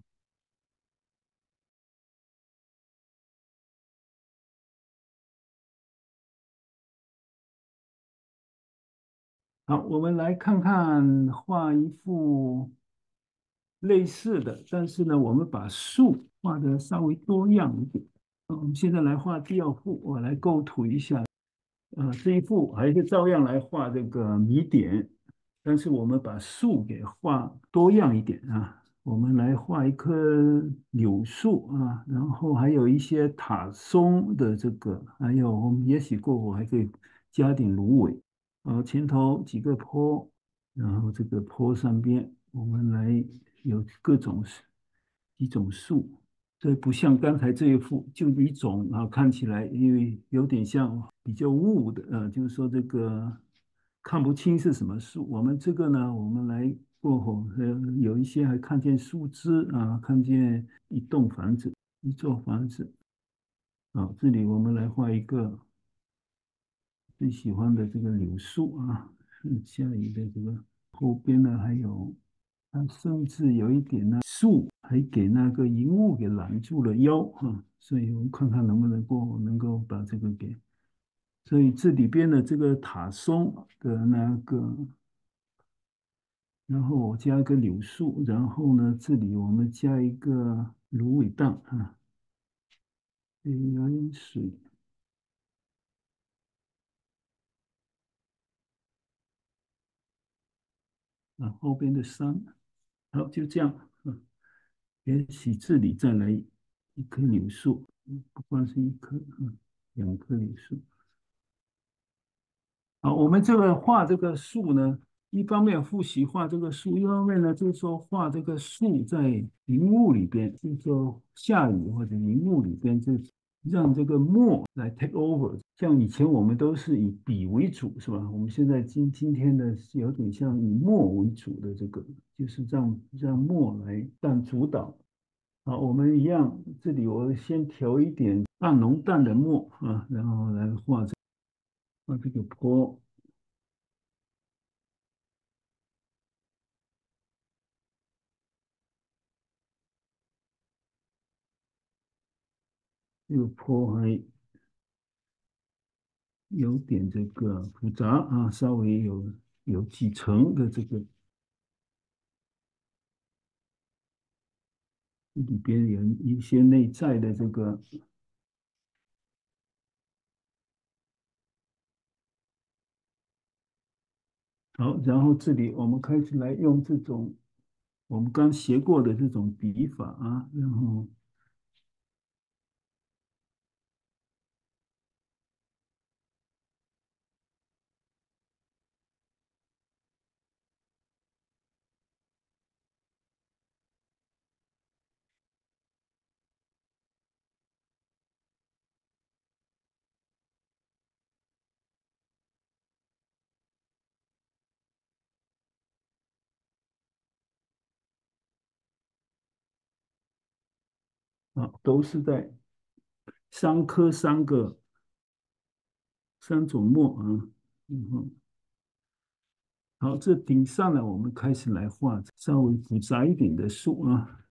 好，我们来看看画一幅类似的，但是呢，我们把树画的稍微多样一点。呃我们现在来画第二幅，我来构图一下。呃，这一幅还是照样来画这个谜点，但是我们把树给画多样一点啊。我们来画一棵柳树啊，然后还有一些塔松的这个，还有我们也许过后还可以加点芦苇。呃，前头几个坡，然后这个坡上边我们来有各种几种树，这不像刚才这一幅就一种啊，看起来因为有点像比较雾的，呃，就是说这个看不清是什么树。我们这个呢，我们来过后，呃，有一些还看见树枝啊，看见一栋房子，一座房子。啊，这里我们来画一个最喜欢的这个柳树啊，是下雨的这个后边呢还有。它甚至有一点呢，树还给那个荧幕给拦住了腰啊，所以我们看看能不能够能够把这个给，所以这里边的这个塔松的那个，然后我加一个柳树，然后呢，这里我们加一个芦苇荡啊，有点水，啊，后边的山，好，就这样，嗯，也许这里再来一棵柳树，嗯不光是一棵，嗯，两棵柳树。啊，我们这个画这个树呢，一方面复习画这个树，一方面呢就是说画这个树在云雾里边，就是说下雨或者云雾里边，就让这个墨来 take over。像以前我们都是以笔为主，是吧？我们现在今今天的是有点像以墨为主的这个，就是让让墨来占主导。好，我们一样，这里我先调一点暗浓淡的墨啊，然后来画这画这个坡。这个坡还有点这个复杂啊，稍微有有几层的这个里边有一些内在的这个好，然后这里我们开始来用这种我们刚学过的这种笔法啊，然后啊都是在三颗三个三种墨啊，然后好，这顶上呢，我们开始来画稍微复杂一点的树啊，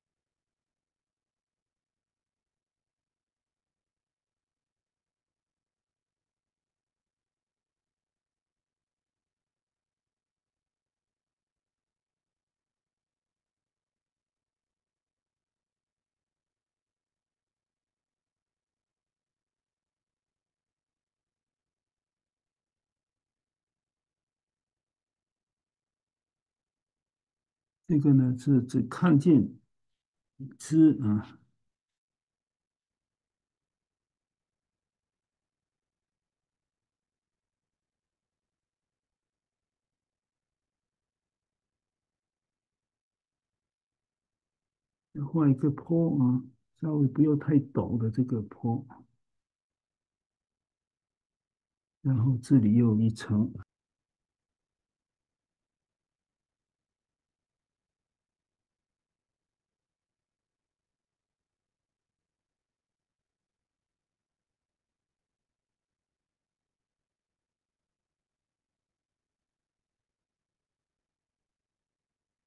这个呢是只看见枝啊。画一个坡啊，稍微不要太陡的这个坡，然后这里又有一层，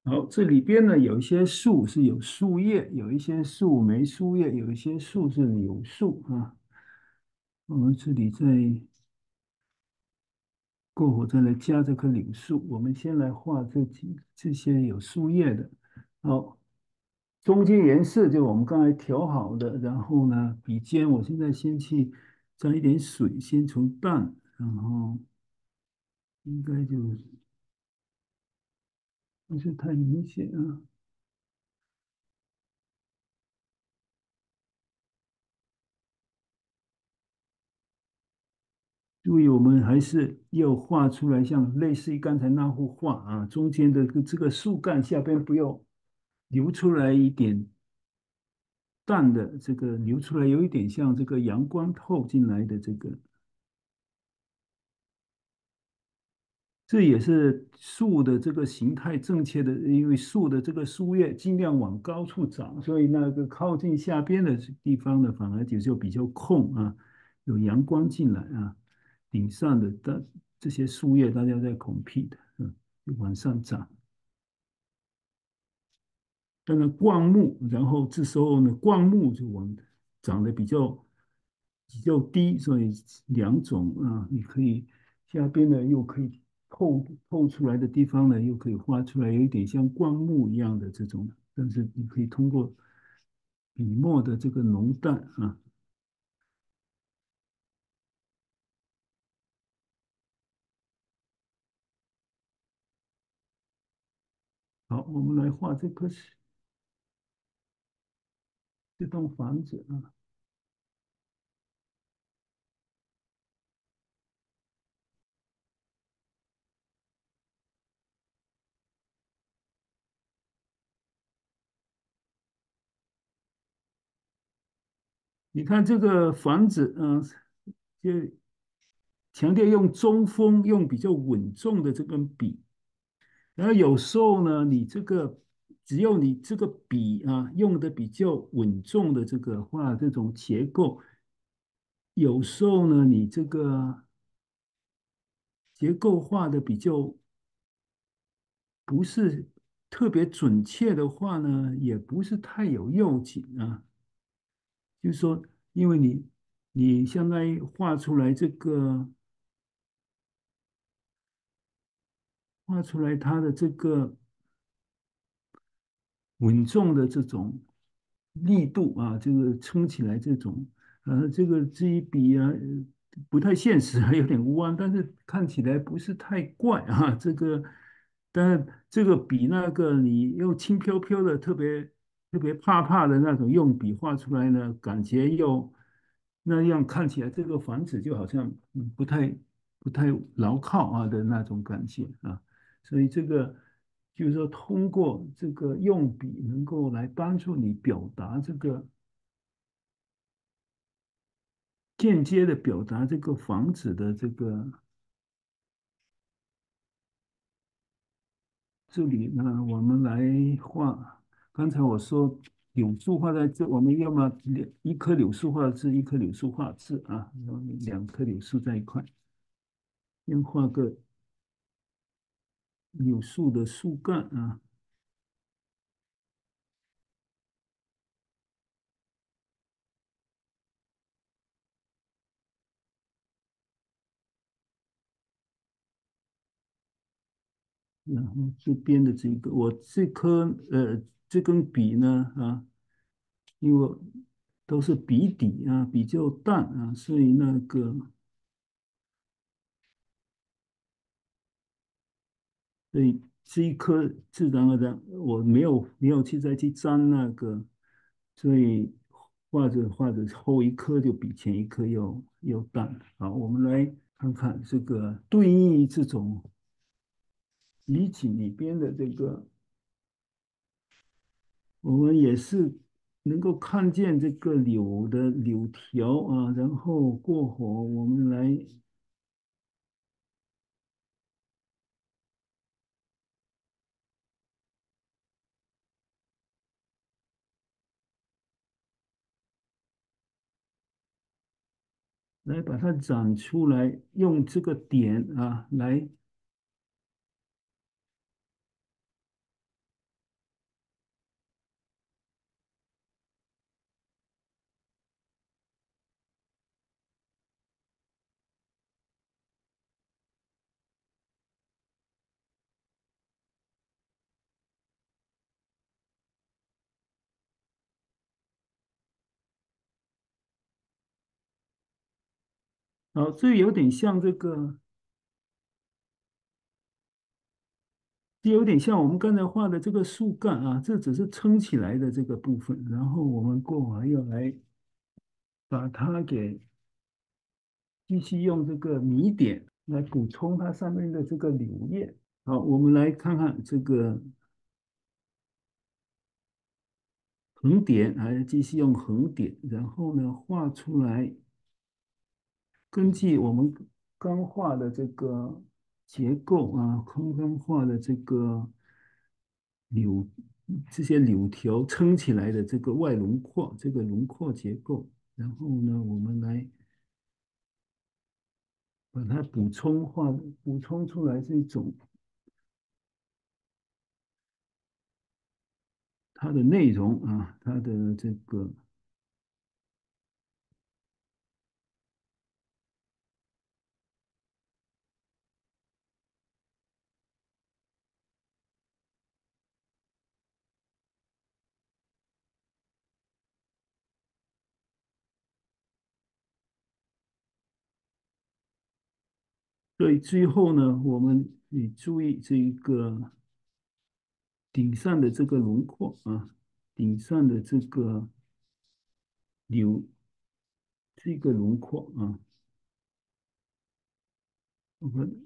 好，这里边呢有一些树是有树叶，有一些树没树叶，有一些树是柳树啊。我们这里再过会再来加这棵柳树。我们先来画这几这些有树叶的。好，中间颜色就我们刚才调好的，然后呢，笔尖我现在先去沾一点水，先从淡，然后应该就不是太明显啊。注意，我们还是要画出来，像类似于刚才那幅画啊，中间的这个树干下边不要留出来一点淡的，这个留出来有一点像这个阳光透进来的这个，这也是树的这个形态正确的，因为树的这个树叶尽量往高处长，所以那个靠近下边的地方呢，反而就就比较空啊，有阳光进来啊，顶上的的这些树叶大家在孔辟的，嗯，就往上长。当然灌木，然后这时候呢，灌木就往长得比较比较低，所以两种啊，你可以下边呢又可以透透出来的地方呢，又可以画出来有一点像灌木一样的这种，但是你可以通过笔墨的这个浓淡啊，好，我们来画这棵这栋房子啊。你看这个房子，嗯、就强调用中锋，用比较稳重的这根笔。然后有时候呢，你这个只要你这个笔啊用的比较稳重的这个画这种结构，有时候呢，你这个结构画的比较不是特别准确的话呢，也不是太有要紧啊。就是说，因为你你相当于画出来这个画出来它的这个稳重的这种力度啊，这个撑起来这种，呃，这个这一笔啊，呃不太现实，还有点弯，但是看起来不是太怪啊。这个，但是这个比那个你用轻飘飘的、特别特别怕怕的那种用笔画出来呢，感觉又那样看起来，这个房子就好像嗯不太不太牢靠啊的那种感觉啊。所以这个就是说，通过这个用笔能够来帮助你表达这个间接的表达这个房子的这个这里呢，我们来画。刚才我说柳树画在这，我们要么两一棵柳树画字，一棵柳树画字啊，然后两棵柳树在一块，先画个柳树的树干啊，然后这边的这个，我这颗呃这根笔呢啊。因为都是笔底啊，比较淡啊，所以那个，所以这一颗自然而然，我没有没有去再去沾那个，所以画着画着后一颗就比前一颗要要淡。好，我们来看看这个对应于这种语境里边的这个，我们也是能够看见这个柳的柳条啊，然后过火，我们来。来把它展出来，用这个点啊来好，这有点像这个，这有点像我们刚才画的这个树干啊，这只是撑起来的这个部分，然后我们过会儿要来把它给继续用这个米点来补充它上面的这个柳叶。好，我们来看看这个横点，还继续用横点，然后呢画出来，根据我们刚画的这个结构啊，刚刚画的这个柳这些柳条撑起来的这个外轮廓，这个轮廓结构，然后呢，我们来把它补充画，补充出来这种它的内容啊，它的这个。所以最后呢，我们你注意这一个顶上的这个轮廓啊，顶上的这个柳这个轮廓啊，我们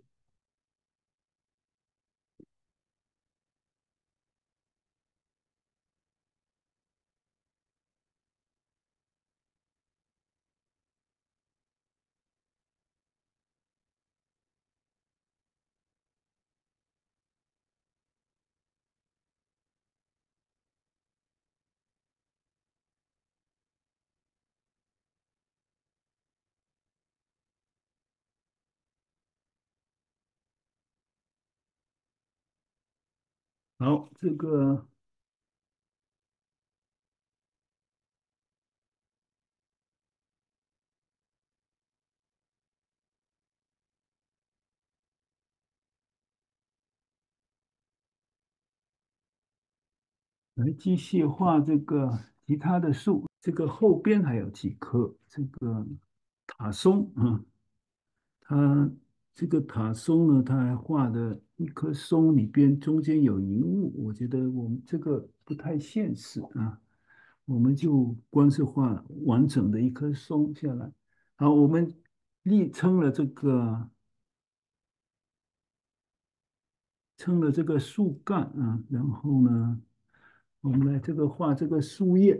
好，这个来继续画这个其他的树，这个后边还有几棵这个塔松啊，它这个塔松呢，它还画的一棵松里边中间有云雾，我觉得我们这个不太现实啊。我们就光是画完整的一棵松下来。好，我们立撑了这个撑了这个树干啊，然后呢，我们来这个画这个树叶，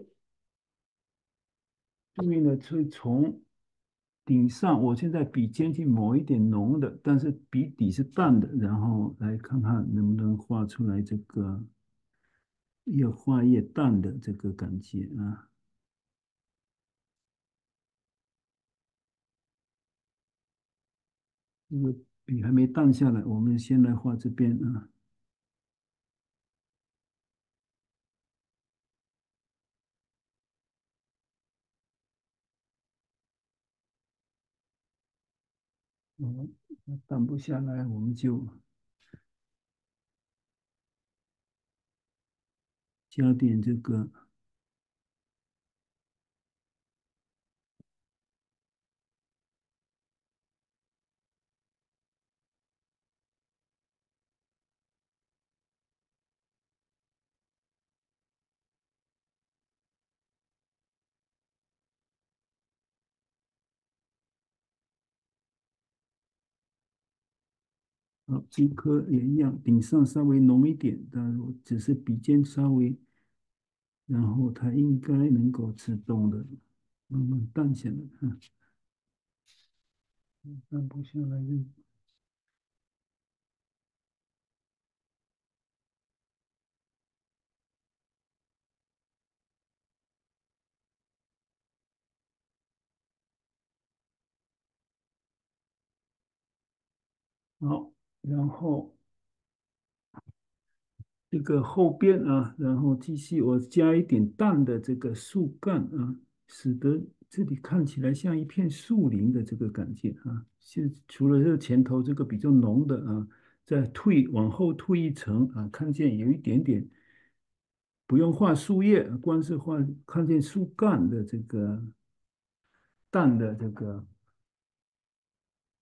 树叶呢是从顶上，我现在笔尖去抹一点浓的，但是笔底是淡的，然后来看看能不能画出来这个越画越淡的这个感觉啊。这个笔还没淡下来，我们先来画这边啊。嗯，淡不下来，我们就加点这个好，这颗也一样，顶上稍微浓一点，但我只是笔尖稍微，然后它应该能够自动的慢慢淡下来。嗯，淡不下来就好，然后这个后边啊，然后继续我加一点淡的这个树干啊，使得这里看起来像一片树林的这个感觉啊。现除了这前头这个比较浓的啊，再退往后退一层啊，看见有一点点不用画树叶，光是画看见树干的这个淡的这个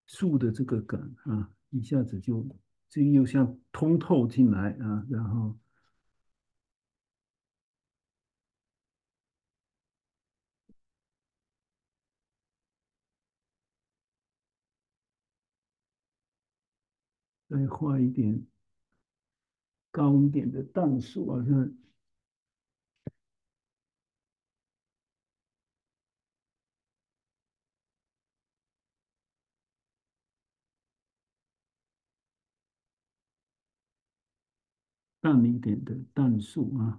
树的这个梗啊，一下子就这又像通透进来啊，然后再画一点高一点的淡树啊，像淡一点的淡树啊，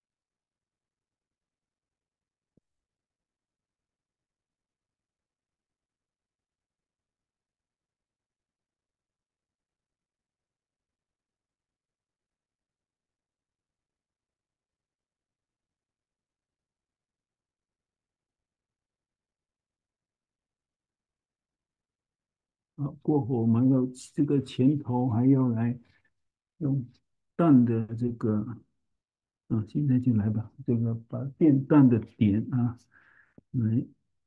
啊，过后我们要这个前头还要来用淡的这个啊，现在就来吧，这个把变淡的点啊，来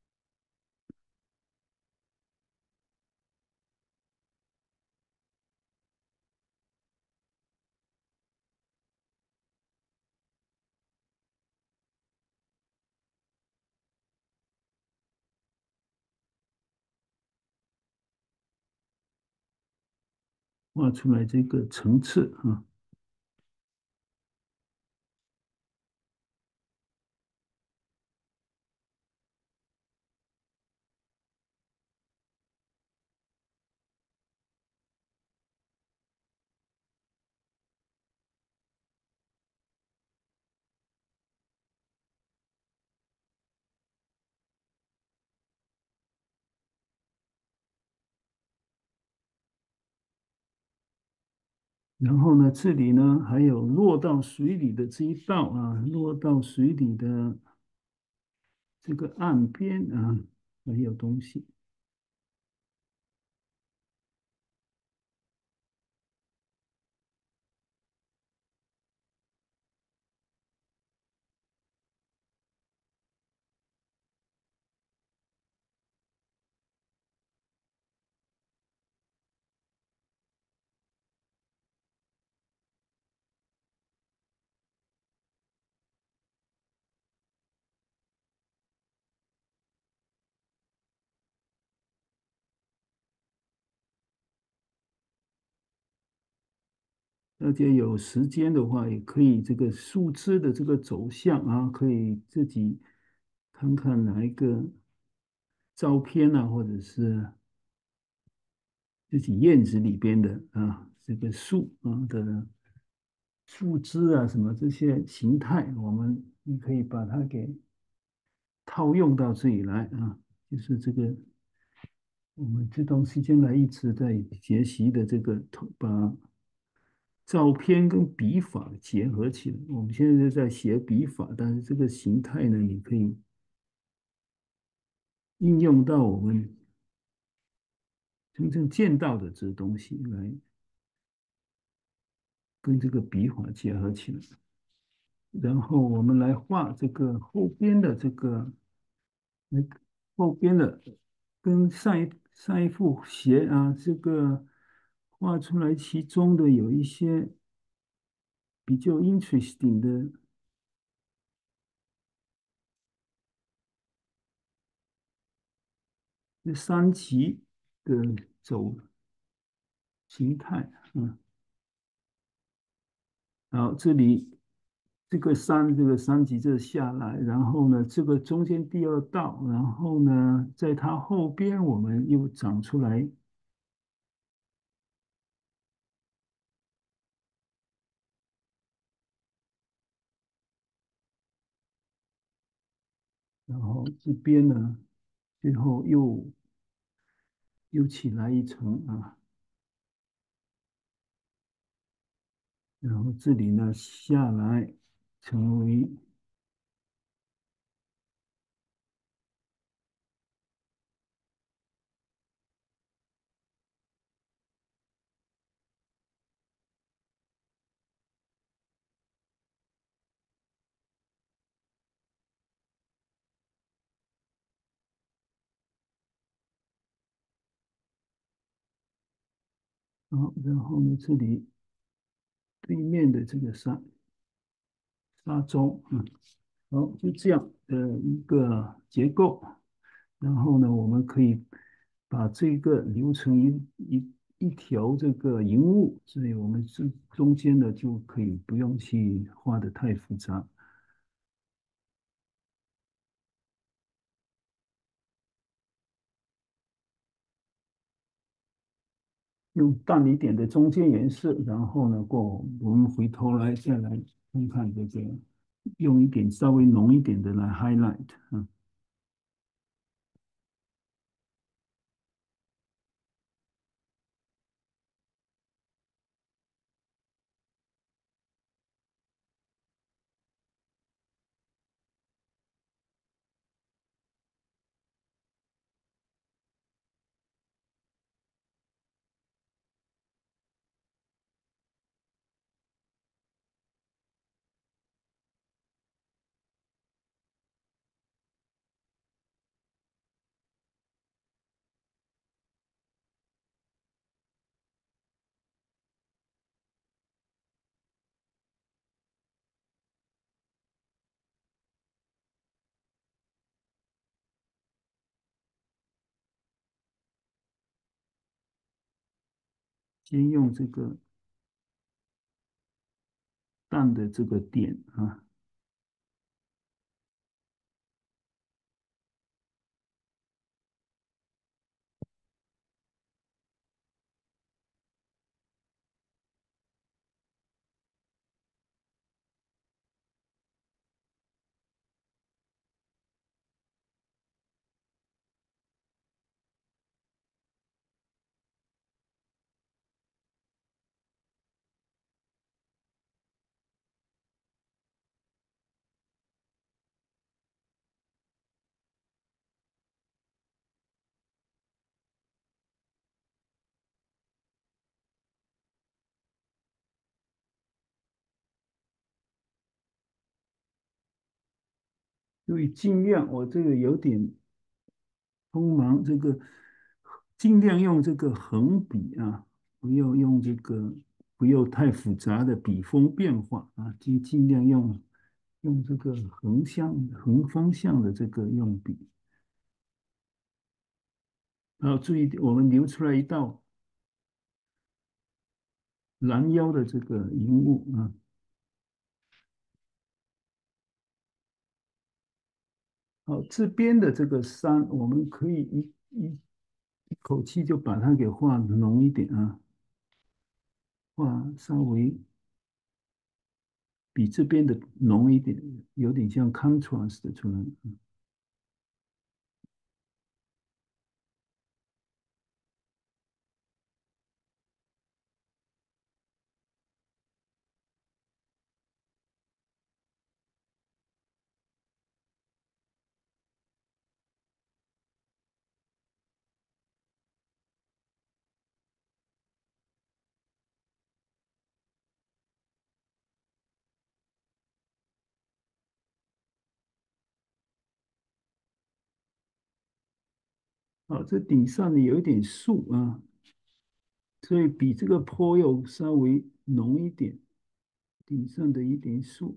画出来这个层次啊。然后呢，这里呢还有落到水里的这一道啊，落到水里的这个岸边啊，还有东西。大家有时间的话，也可以这个树枝的这个走向啊，可以自己看看哪一个照片啊，或者是自己院子里边的啊，这个树啊的树枝啊，什么这些形态，我们你可以把它给套用到这里来啊，就是这个我们这段时间来一直在学习的这个，把照片跟笔法结合起来。我们现在在学笔法，但是这个形态呢，你可以应用到我们真正见到的这东西来跟这个笔法结合起来。然后我们来画这个后边的这个那个后边的跟上一上一幅鞋啊，这个画出来其中的有一些比较 interesting 的这三级的走形态，嗯，然后这里这个山这个三级这下来，然后呢，这个中间第二道，然后呢，在它后边我们又长出来，然后这边呢，最后又又起来一层啊，然后这里呢下来成为好，然后呢，这里对面的这个沙沙洲，嗯，好，就这样的一个结构。然后呢，我们可以把这个留成一一一条这个营物，所以我们这中间的就可以不用去画的太复杂，用淡一点的中间颜色，然后呢，过我们回头来再来看看这个，用一点稍微浓一点的来 highlight，嗯，先用这个淡的这个点啊，因为尽量我这个有点锋芒，这个尽量用这个横笔啊，不要用这个不要太复杂的笔锋变化啊，尽尽量用用这个横向横方向的这个用笔。然后注意，我们留出来一道拦腰的这个荧幕啊。好，这边的这个山，我们可以一一一口气就把它给画浓一点啊，画稍微比这边的浓一点，有点像 contrast 的出来。好，这顶上呢有一点树啊，所以比这个坡又稍微浓一点，顶上的一点树。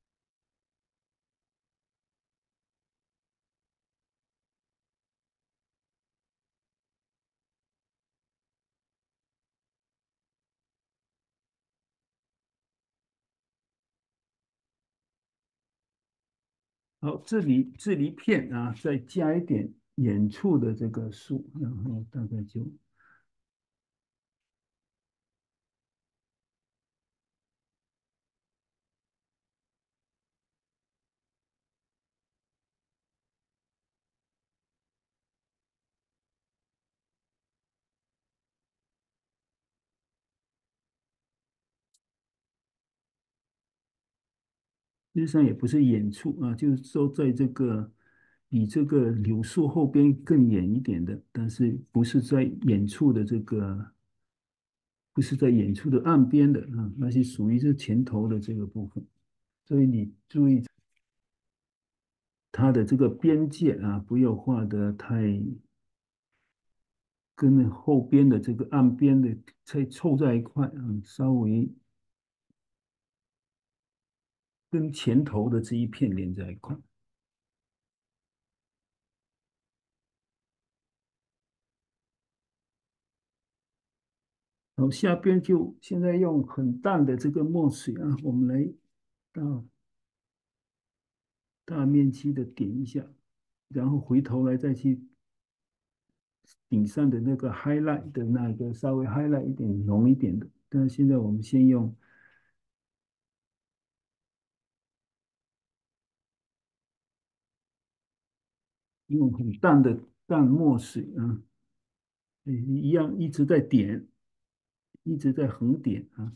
好，这里这里一片啊，再加一点远处的这个树，然后大概就实际上也不是远处啊，就是说在这个比这个柳树后边更远一点的，但是不是在远处的这个，不是在远处的岸边的啊，那是属于是前头的这个部分。所以你注意它的这个边界啊，不要画得太跟后边的这个岸边的再凑在一块，嗯，稍微跟前头的这一片连在一块。然后下边就现在用很淡的这个墨水啊，我们来大大面积的点一下，然后回头来再去顶上的那个 highlight 的那个稍微 highlight 一点浓一点的。但是现在我们先用用很淡的淡墨水啊，一样一直在点，一直在横点啊。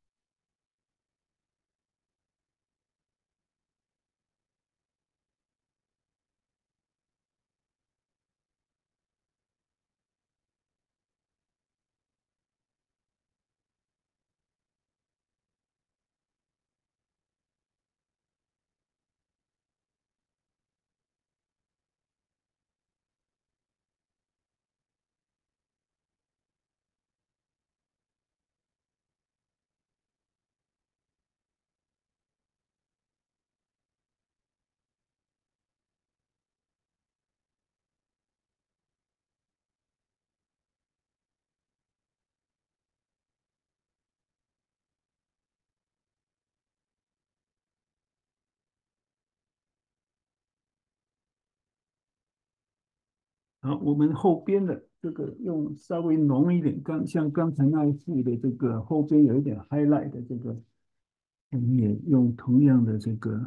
好，我们后边的这个用稍微浓一点，刚像刚才那一幅的这个后边有一点 highlight 的这个，我们也用同样的这个，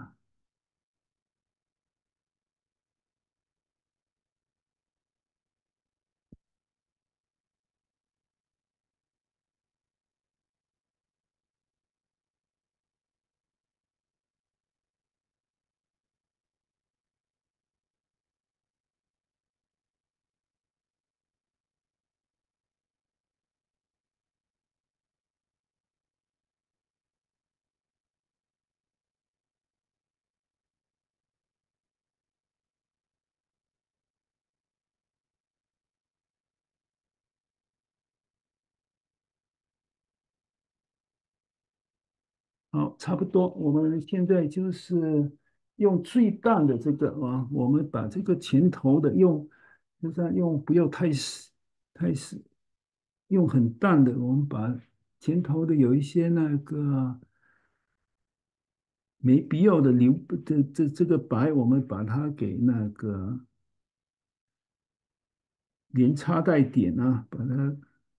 好，差不多。我们现在就是用最淡的这个啊，我们把这个前头的用，就是用不要太死，太死，用很淡的，我们把前头的有一些那个没必要的留这这这个白，我们把它给那个连插带点啊，把它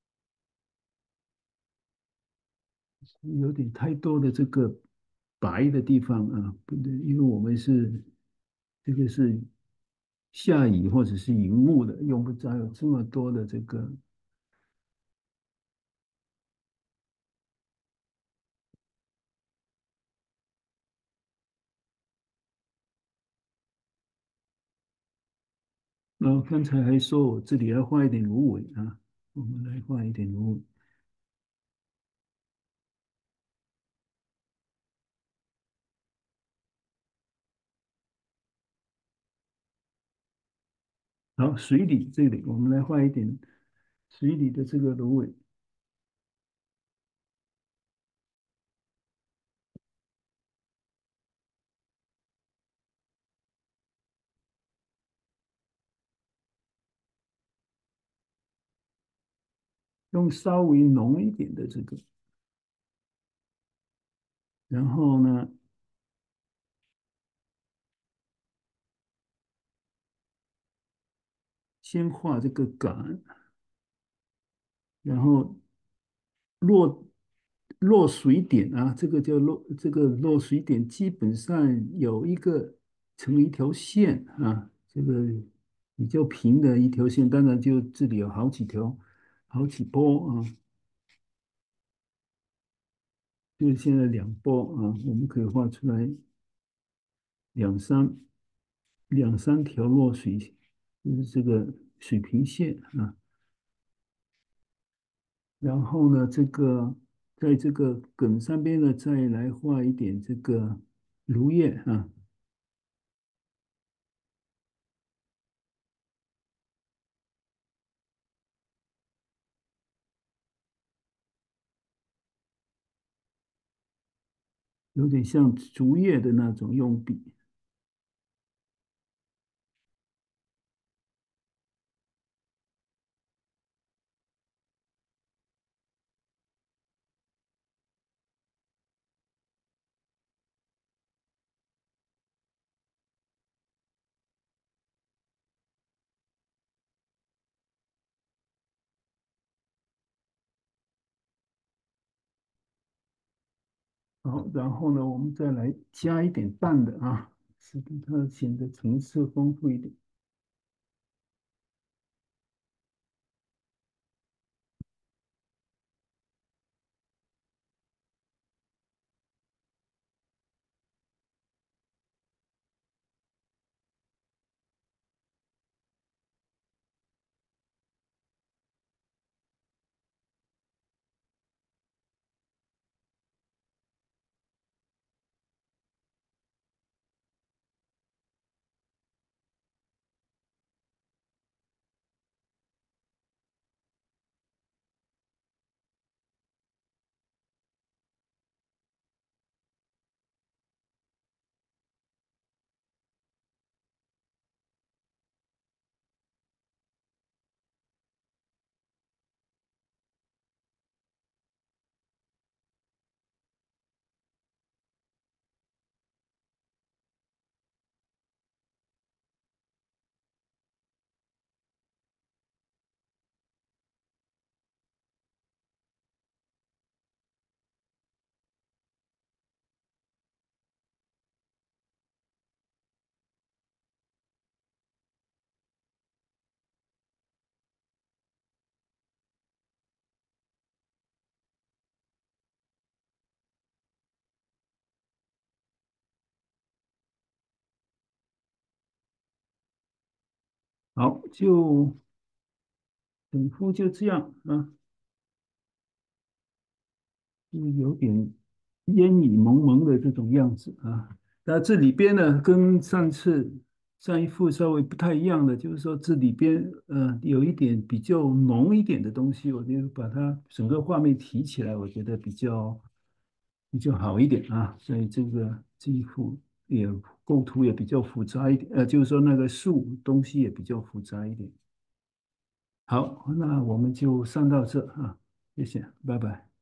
有点太多的这个白的地方啊，不对，因为我们是这个是下雨或者是云雾的，用不着有这么多的这个。然后刚才还说我这里要画一点芦苇啊，我们来画一点芦苇。好，水里这里我们来画一点水里的这个芦苇，用稍微浓一点的这个，然后呢，先画这个杆，然后落落水点啊，这个叫落这个落水点，基本上有一个成一条线啊，这个比较平的一条线，当然就这里有好几条好几波啊，就是现在两波啊，我们可以画出来两三两三条落水，就是这个水平线啊。然后呢，这个在这个梗上边呢，再来画一点这个芦叶啊。 有点像竹叶的那种用笔。好，然后呢，我们再来加一点淡的啊，使得它显得层次丰富一点。好，就整幅就这样啊。就有点烟雨蒙蒙的这种样子啊。那这里边呢，跟上次上一幅稍微不太一样的，就是说这里边呃有一点比较浓一点的东西，我就把它整个画面提起来，我觉得比较比较好一点啊。所以这个这一幅也构图也比较复杂一点，呃，就是说那个树东西也比较复杂一点。好，那我们就上到这啊，谢谢，拜拜。